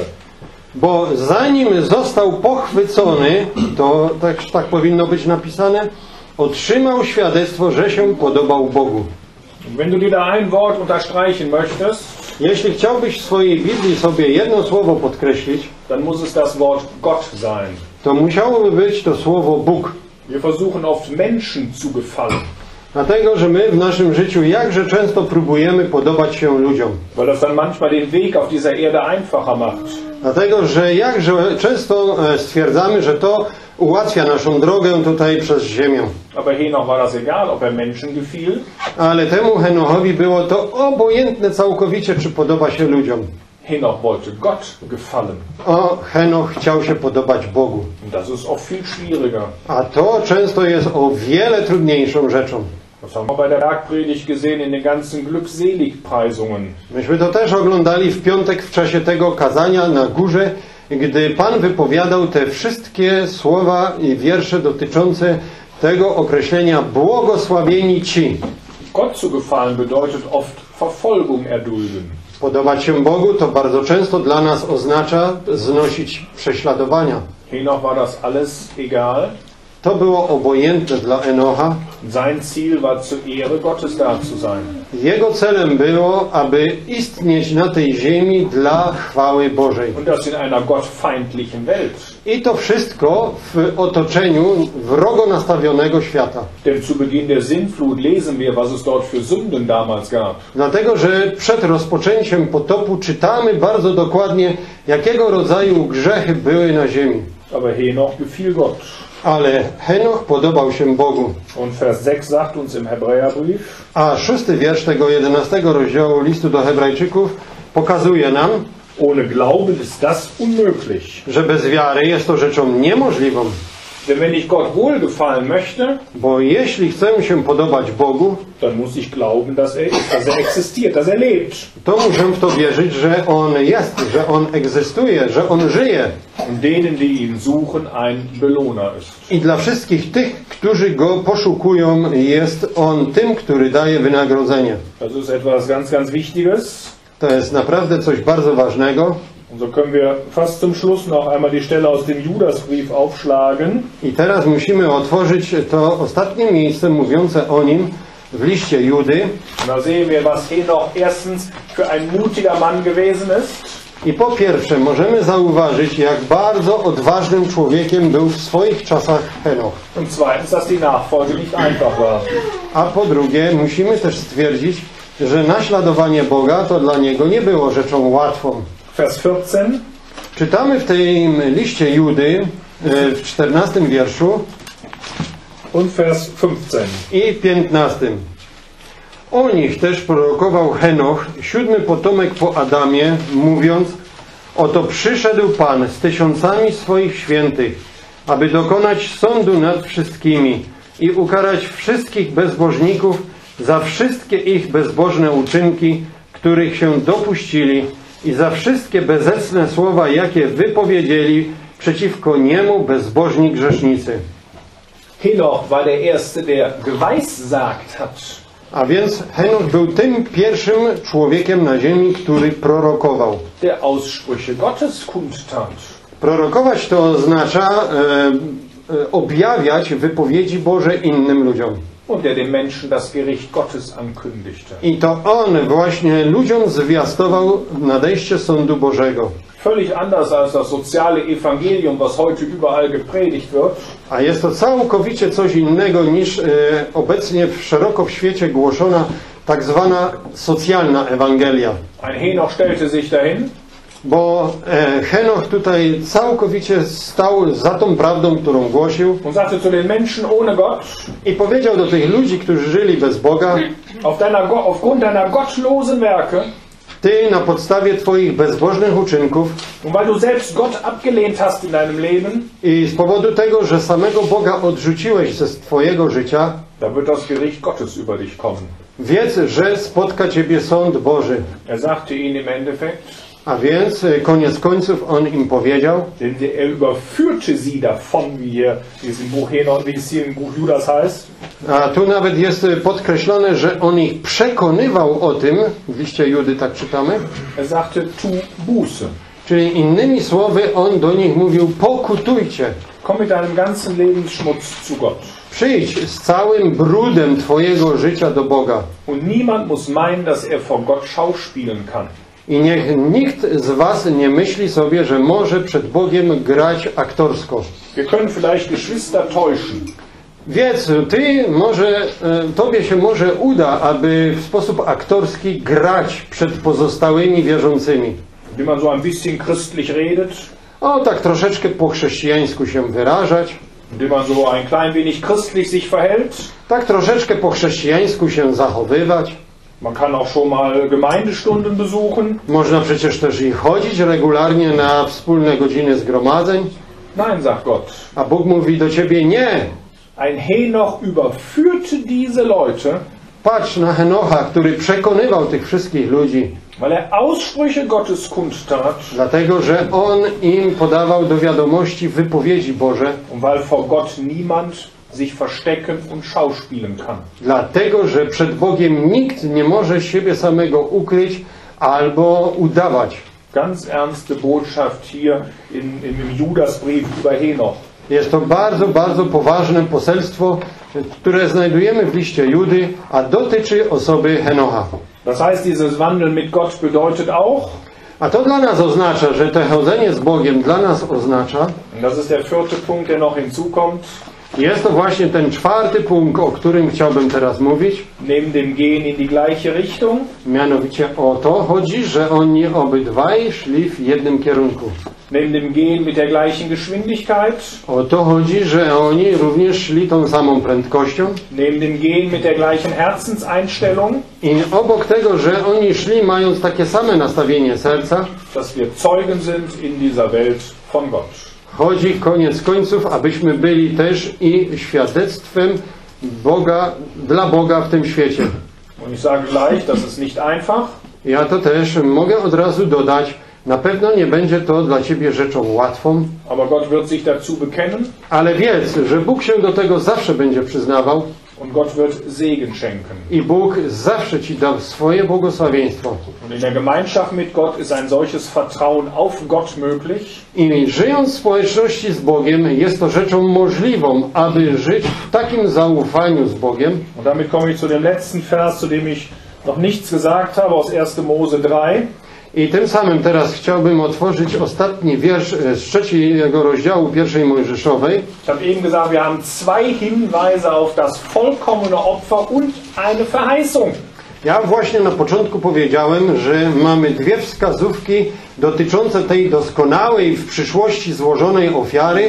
S2: Bo zanim został pochwycony, to tak, tak powinno być napisane, otrzymał świadectwo, że się podobał Bogu.
S1: Wenn du dir da ein Wort unterstreichen möchtest,
S2: Jeśli chciałbyś w swojej Biblii sobie jedno słowo podkreślić,
S1: dann muss es das Wort Gott sein.
S2: to musiałoby być to słowo Bóg.
S1: Wir versuchen oft Menschen zu gefallen,
S2: Dlatego, że my w naszym życiu jakże często próbujemy podobać się ludziom.
S1: weil das dann manchmal den Weg auf dieser Erde einfacher macht.
S2: Dlatego, że jakże często stwierdzamy, że to ułatwia naszą drogę tutaj przez ziemię.
S1: Aber Henoch war das egal, ob er Menschen gefiel.
S2: Ale temu Henochowi było to obojętne całkowicie, czy podoba się ludziom.
S1: Henoch wollte Gott gefallen.
S2: O, Henoch chciał się podobać Bogu.
S1: Und das ist oft viel schwieriger.
S2: A to często jest o wiele trudniejszą rzeczą.
S1: Das haben wir bei der Bergpredigt gesehen in den ganzen Glückseligpreisungen.
S2: Myśmy to też oglądali w piątek w czasie tego kazania na górze, gdy Pan wypowiadał te wszystkie słowa i wiersze dotyczące tego określenia błogosławieni ci.
S1: Gott zu gefallen bedeutet oft Verfolgung erdulden.
S2: Podobać się Bogu to bardzo często dla nas oznacza znosić prześladowania.
S1: Henoch war das alles egal.
S2: To było obojętne dla Enocha.
S1: Sein Ziel war zur Ehre Gottes da zu sein.
S2: Jego celem było, aby istnieć na tej ziemi dla chwały Bożej.
S1: Und das in einer gottfeindlichen Welt.
S2: I to wszystko w otoczeniu wrogo nastawionego świata.
S1: Denn zu Beginn der Sintflut lesen wir, was es dort für Sünden damals gab.
S2: Dlatego, że przed rozpoczęciem potopu czytamy bardzo dokładnie, jakiego rodzaju grzechy były na ziemi.
S1: Aber Henoch gefiel Gott.
S2: Ale Henoch podobał się Bogu.
S1: Und Vers sechs sagt uns im Hebräerbrief,
S2: A szósty wiersz tego jedenastego rozdziału listu do Hebrajczyków pokazuje nam,
S1: ohne Glauben ist das unmöglich.
S2: że bez wiary jest to rzeczą niemożliwą.
S1: Denn wenn ich Gott wohlgefallen möchte,
S2: Bo jeśli chcę się podobać Bogu,
S1: dann muss ich glauben, dass er ist, dass er existiert, dass er lebt.
S2: to muszę w to wierzyć, że On jest, że On egzystuje, że On żyje.
S1: Und denen, die ihn suchen, ein Belohner ist.
S2: I dla wszystkich tych, którzy Go poszukują, jest On tym, który daje wynagrodzenie.
S1: Das ist etwas ganz, ganz Wichtiges.
S2: To jest naprawdę coś bardzo ważnego.
S1: Und so können wir fast zum Schluss noch einmal die Stelle aus dem Judasbrief aufschlagen.
S2: I teraz musimy otworzyć to ostatnie miejsce mówiące o nim w liście Judy.
S1: Und da sehen wir, was Henoch erstens für ein mutiger Mann gewesen ist.
S2: I po pierwsze możemy zauważyć, jak bardzo odważnym człowiekiem był w swoich czasach Henoch.
S1: Und zweitens, dass die Nachfolge nicht einfach war.
S2: A po drugie musimy też stwierdzić, że naśladowanie Boga to dla niego nie było rzeczą łatwą.
S1: Vers vierzehn.
S2: Czytamy w tym liście Judy w czternastym wierszu
S1: Und Vers fünfzehn.
S2: i piętnastym. O nich też prorokował Henoch, siódmy potomek po Adamie, mówiąc: Oto przyszedł Pan z tysiącami swoich świętych, aby dokonać sądu nad wszystkimi i ukarać wszystkich bezbożników za wszystkie ich bezbożne uczynki, których się dopuścili i za wszystkie bezecne słowa, jakie wypowiedzieli przeciwko niemu bezbożni grzesznicy.
S1: Henoch war der Erste, der geweissagt hat.
S2: A więc Henoch był tym pierwszym człowiekiem na ziemi, który prorokował.
S1: Der Aussprüche Gottes kundtat.
S2: Prorokować to oznacza e, e, objawiać wypowiedzi Boże innym ludziom.
S1: Und der den Menschen das Gericht Gottes ankündigte.
S2: I to on właśnie ludziom zwiastował nadejście sądu Bożego.
S1: Völlig anders als das soziale Evangelium, was heute überall gepredigt wird.
S2: A jest to całkowicie coś innego niż e, obecnie w szeroko w świecie głoszona tak zwana socjalna Ewangelia.
S1: Ein Henoch stellte sich dahin.
S2: Bo e, Henoch tutaj całkowicie stał za tą prawdą, którą głosił.
S1: Und sagte zu den Menschen ohne Gott.
S2: I powiedział do tych ludzi, którzy żyli bez Boga:
S1: Auf deiner, aufgrund deiner gottlosen Werke.
S2: Ty na podstawie twoich bezbożnych uczynków
S1: Und weil du selbst Gott abgelehnt hast in deinem Leben,
S2: i z powodu tego, że samego Boga odrzuciłeś ze twojego życia,
S1: da wird das Gericht Gottes über dich kommen.
S2: wiedz, że spotka ciebie sąd Boży.
S1: Er sagte ihnen im Endeffekt,
S2: A więc koniec końców on im powiedział,
S1: denn er überführte sie davon, wie hier wie es im Buch Henoch, wie es hier im Buch Judas heißt.
S2: a tu nawet jest podkreślone, że on ich przekonywał o tym, w liście Judy tak czytamy,
S1: Er sagte, tu Buße.
S2: czyli innymi słowy on do nich mówił: pokutujcie,
S1: Komm mit deinem ganzen Lebensschmutz zu Gott.
S2: przyjdź z całym brudem twojego życia do Boga.
S1: Und niemand muss meinen, dass er vor Gott schauspielen kann.
S2: I niech nikt z was nie myśli sobie, że może przed Bogiem grać aktorsko.
S1: Wir können vielleicht Geschwister täuschen.
S2: Wiedz, ty może, e, tobie się może uda, aby w sposób aktorski grać przed pozostałymi wierzącymi.
S1: Wie man so ein bisschen christlich redet,
S2: O, tak troszeczkę po chrześcijańsku się wyrażać,
S1: indem man so ein klein wenig christlich sich verhält.
S2: tak troszeczkę po chrześcijańsku się zachowywać.
S1: Man kann auch schon mal Gemeindestunden besuchen.
S2: Można przecież też i chodzić regularnie na wspólne godziny zgromadzeń.
S1: Nein, sagt Gott.
S2: A Bóg mówi do ciebie: nie.
S1: Ein Henoch überführte diese Leute,
S2: Patrz na Henocha, który przekonywał tych wszystkich ludzi,
S1: weil er Aussprüche Gottes kundtat
S2: dlatego że on im podawał do wiadomości wypowiedzi Boże,
S1: und weil vor Gott niemand sich verstecken und schauspielen kann.
S2: dlatego że przed Bogiem nikt nie może siebie samego ukryć albo udawać.
S1: Ganz ernste Botschaft hier in, in, im Judasbrief über Henoch.
S2: Jest to bardzo, bardzo poważne poselstwo, które znajdujemy w liście Judy, a dotyczy osoby Henocha.
S1: Das heißt, dieses Wandeln mit Gott bedeutet auch,
S2: A to dla nas oznacza, że to chodzenie z Bogiem dla nas oznacza,
S1: und das ist der vierte Punkt, der noch hinzukommt,
S2: jest to właśnie ten czwarty punkt, o którym chciałbym teraz mówić.
S1: neben dem Gehen in die gleiche Richtung,
S2: Mianowicie o to chodzi, że oni obydwaj szli w jednym kierunku.
S1: neben dem Gehen mit der gleichen Geschwindigkeit,
S2: O to chodzi, że oni również szli tą samą prędkością.
S1: neben dem Gehen mit der gleichen Herzenseinstellung,
S2: I obok tego, że oni szli mając takie same nastawienie serca,
S1: dass wir Zeugen sind in dieser Welt von Gott.
S2: chodzi koniec końców, abyśmy byli też i świadectwem Boga, dla Boga w tym świecie.
S1: Und ich sage gleich, das ist nicht einfach,
S2: Ja to też mogę od razu dodać, na pewno nie będzie to dla ciebie rzeczą łatwą,
S1: aber Gott wird sich dazu bekennen
S2: ale wiedz, że Bóg się do tego zawsze będzie przyznawał
S1: und Gott wird Segen schenken.
S2: i Bóg zawsze ci da swoje błogosławieństwo.
S1: Und in der Gemeinschaft mit Gott ist ein solches Vertrauen auf Gott möglich,
S2: I żyjąc w społeczności z Bogiem, jest to rzeczą możliwą, aby żyć w takim zaufaniu z Bogiem.
S1: und damit komme ich zu dem letzten Vers, zu dem ich noch nichts gesagt habe, aus erster Mose drei.
S2: I tym samym teraz chciałbym otworzyć ostatni wiersz z trzeciego rozdziału pierwszej Mojżeszowej.
S1: Ich habe eben gesagt, wir haben zwei Hinweise auf das vollkommene Opfer und eine Verheißung.
S2: Ja właśnie na początku powiedziałem, że mamy dwie wskazówki dotyczące tej doskonałej w przyszłości złożonej ofiary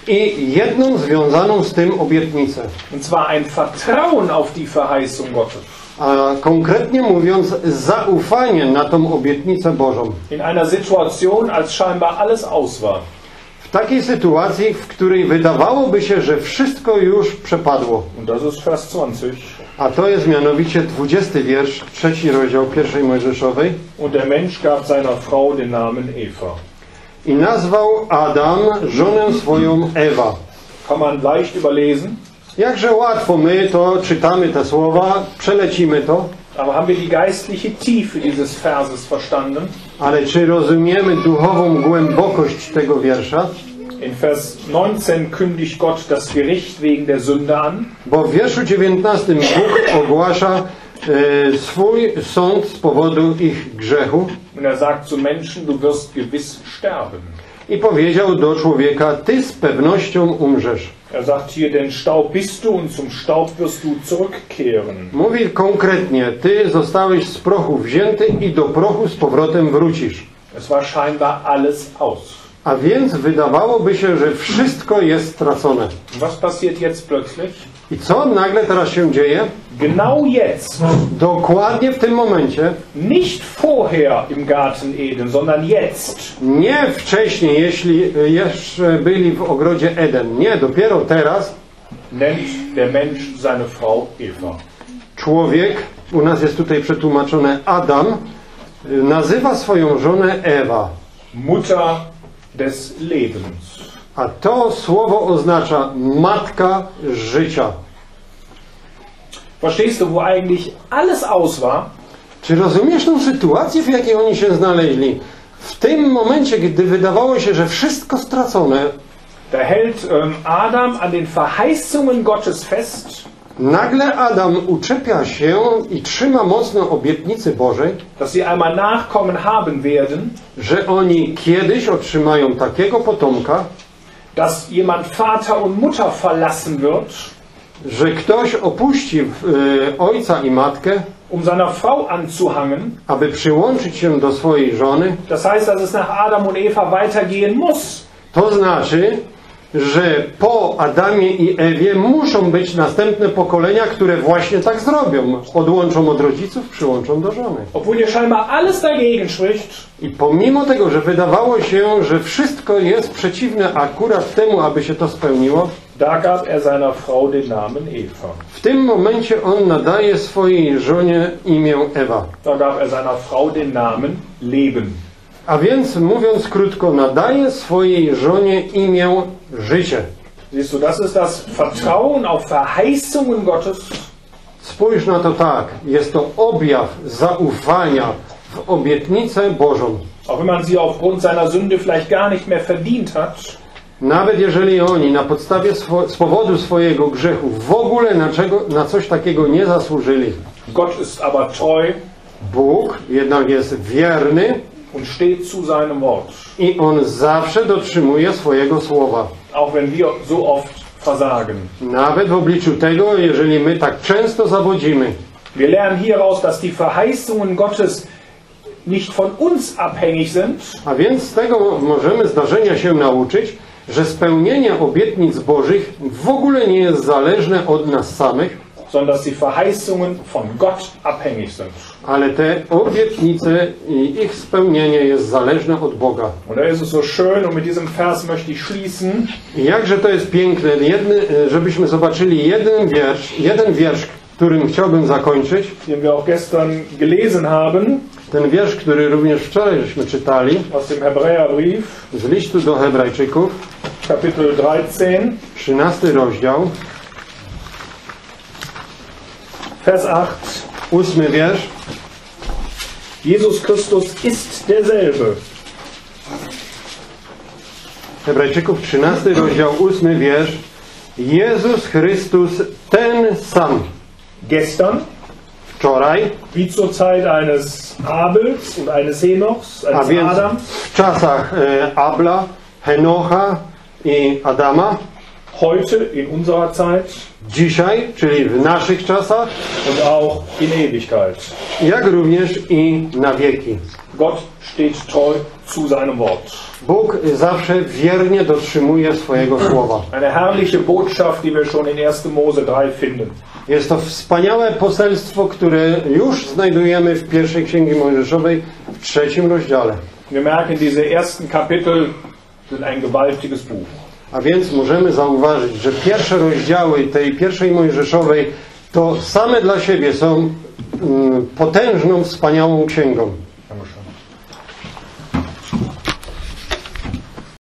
S2: i jedną związaną z tym obietnicę.
S1: Und zwar ein Vertrauen auf die Verheißung Gottes.
S2: a konkretnie mówiąc zaufanie na tą obietnicę Bożą.
S1: In einer Situation, als scheinbar alles aus war.
S2: W takiej sytuacji, w której wydawałoby się, że wszystko już przepadło.
S1: Und das ist Vers zwanzig.
S2: A to jest mianowicie dwudziesty wiersz, trzeci rozdział pierwszej Mojżeszowej.
S1: Und der Mensch gab seiner Frau den Namen Eva.
S2: I nazwał Adam żonę swoją Ewa.
S1: Kann man leicht überlesen.
S2: Jakże łatwo my to czytamy te słowa, przelecimy to.
S1: Aber haben wir die geistliche Tiefe dieses Verses verstanden?
S2: Ale czy rozumiemy duchową głębokość tego wiersza?
S1: In Vers neunzehn kündigt Gott das Gericht wegen der Sünde an.
S2: Bo w wierszu dziewiętnastym Bóg ogłasza e, swój sąd z powodu ich grzechu.
S1: Und er sagt zu Menschen, du wirst gewiss sterben.
S2: I powiedział do człowieka, ty z pewnością umrzesz.
S1: Er sagt hier, denn Staub bist du und zum Staub wirst du zurückkehren.
S2: Mówi konkretnie, ty zostałeś z prochu wzięty i do prochu z powrotem wrócisz.
S1: Es war scheinbar alles aus.
S2: A więc wydawałoby się, że wszystko jest stracone.
S1: Was passiert jetzt plötzlich?
S2: I co nagle teraz się dzieje?
S1: Genau jetzt.
S2: Dokładnie w tym momencie,
S1: Nicht vorher im Garten Eden, sondern jetzt.
S2: nie wcześniej, jeśli jeszcze byli w ogrodzie Eden. Nie, dopiero teraz
S1: Nennt der Mensch seine Frau Eva.
S2: człowiek, u nas jest tutaj przetłumaczone Adam, nazywa swoją żonę Ewa.
S1: Mutter des Lebens.
S2: A to słowo oznacza matka życia.
S1: Verstehst du, wo eigentlich alles aus war?
S2: Czy rozumiesz tą sytuację, w jakiej oni się znaleźli? W tym momencie, gdy wydawało się, że wszystko stracone,
S1: Da hält ähm, Adam an den Verheißungen Gottes fest,
S2: nagle Adam uczepia się i trzyma mocno obietnicy Bożej,
S1: dass sie einmal Nachkommen haben werden,
S2: że oni kiedyś otrzymają takiego potomka,
S1: dass jemand Vater und Mutter verlassen wird,
S2: że ktoś opuści e, ojca i matkę,
S1: um seiner Frau anzuhangen.
S2: aby przyłączyć się do swojej żony.
S1: Das heißt, dass es nach Adam und Eva weitergehen muss.
S2: To znaczy, że po Adamie i Ewie muszą być następne pokolenia, które właśnie tak zrobią. Odłączą od rodziców, przyłączą do żony.
S1: Obwohl hier scheinbar alles dagegen spricht,
S2: I pomimo tego, że wydawało się, że wszystko jest przeciwne akurat temu, aby się to spełniło,
S1: da gab er seiner Frau den Namen Eva.
S2: w tym momencie on nadaje swojej żonie imię Ewa.
S1: Da gab er seiner Frau den Namen Leben.
S2: A więc, mówiąc krótko, nadaje swojej żonie imię życie.
S1: Siehst du, das ist das Vertrauen auf Verheißungen Gottes.
S2: Spójrz na to tak. Jest to objaw zaufania w obietnicę Bożą.
S1: Auch wenn man sie aufgrund seiner Sünde vielleicht gar nicht mehr verdient hat.
S2: Nawet jeżeli oni na podstawie swo- z powodu swojego grzechu w ogóle na, czego, na coś takiego nie zasłużyli.
S1: Gott ist aber treu
S2: Bóg jednak jest wierny
S1: und steht zu seinem Wort.
S2: i On zawsze dotrzymuje swojego słowa.
S1: Auch wenn wir so oft versagen.
S2: Nawet w obliczu tego, jeżeli my tak często zawodzimy.
S1: Wir lernen hieraus, dass die Verheißungen Gottes nicht von uns abhängig sind,
S2: A więc z tego możemy zdarzenia się nauczyć, że spełnienie obietnic Bożych w ogóle nie jest zależne od nas samych,
S1: sondern dass die Verheißungen von Gott abhängig sind.
S2: ale te obietnice i ich spełnienie jest zależne od Boga.
S1: Und da ist es so schön, und mit diesem Vers möchte ich schließen,
S2: I jakże to jest piękne, jedny, żebyśmy zobaczyli jeden wiersz, jeden wiersz, którym chciałbym zakończyć.
S1: den wir auch gestern gelesen haben,
S2: Ten wiersz, który również wczoraj żeśmy czytali,
S1: aus dem Hebräerbrief,
S2: z listu do Hebrajczyków,
S1: Kapitel dreizehn,
S2: trzynasty rozdział,
S1: Vers acht.
S2: ósmy wiersz.
S1: Jesus Christus ist derselbe.
S2: Hebrajczyków, trzynasty rozdział, ósmy wiersz. Jezus Chrystus ten sam.
S1: Gestern,
S2: Wczoraj,
S1: wie zur Zeit eines Abels und eines Henochs,
S2: a
S1: eines
S2: więc
S1: Adams,
S2: w czasach e, Abla, Henocha i Adama,
S1: heute in unserer Zeit
S2: dzisiaj, czyli w naszych czasach,
S1: und auch in Ewigkeit.
S2: jak również i na wieki.
S1: Gott steht treu zu seinem Wort.
S2: Bóg zawsze wiernie dotrzymuje swojego słowa.
S1: Eine herrliche Botschaft, die wir schon in erster Mose drei finden.
S2: Jest to wspaniałe poselstwo, które już znajdujemy w pierwszej Księgi Mojżeszowej w trzecim rozdziale.
S1: Wir merken, diese ersten Kapitel sind ein gewaltiges Buch.
S2: A więc możemy zauważyć, że pierwsze rozdziały tej pierwszej Mojżeszowej to same dla siebie są mm, potężną, wspaniałą księgą.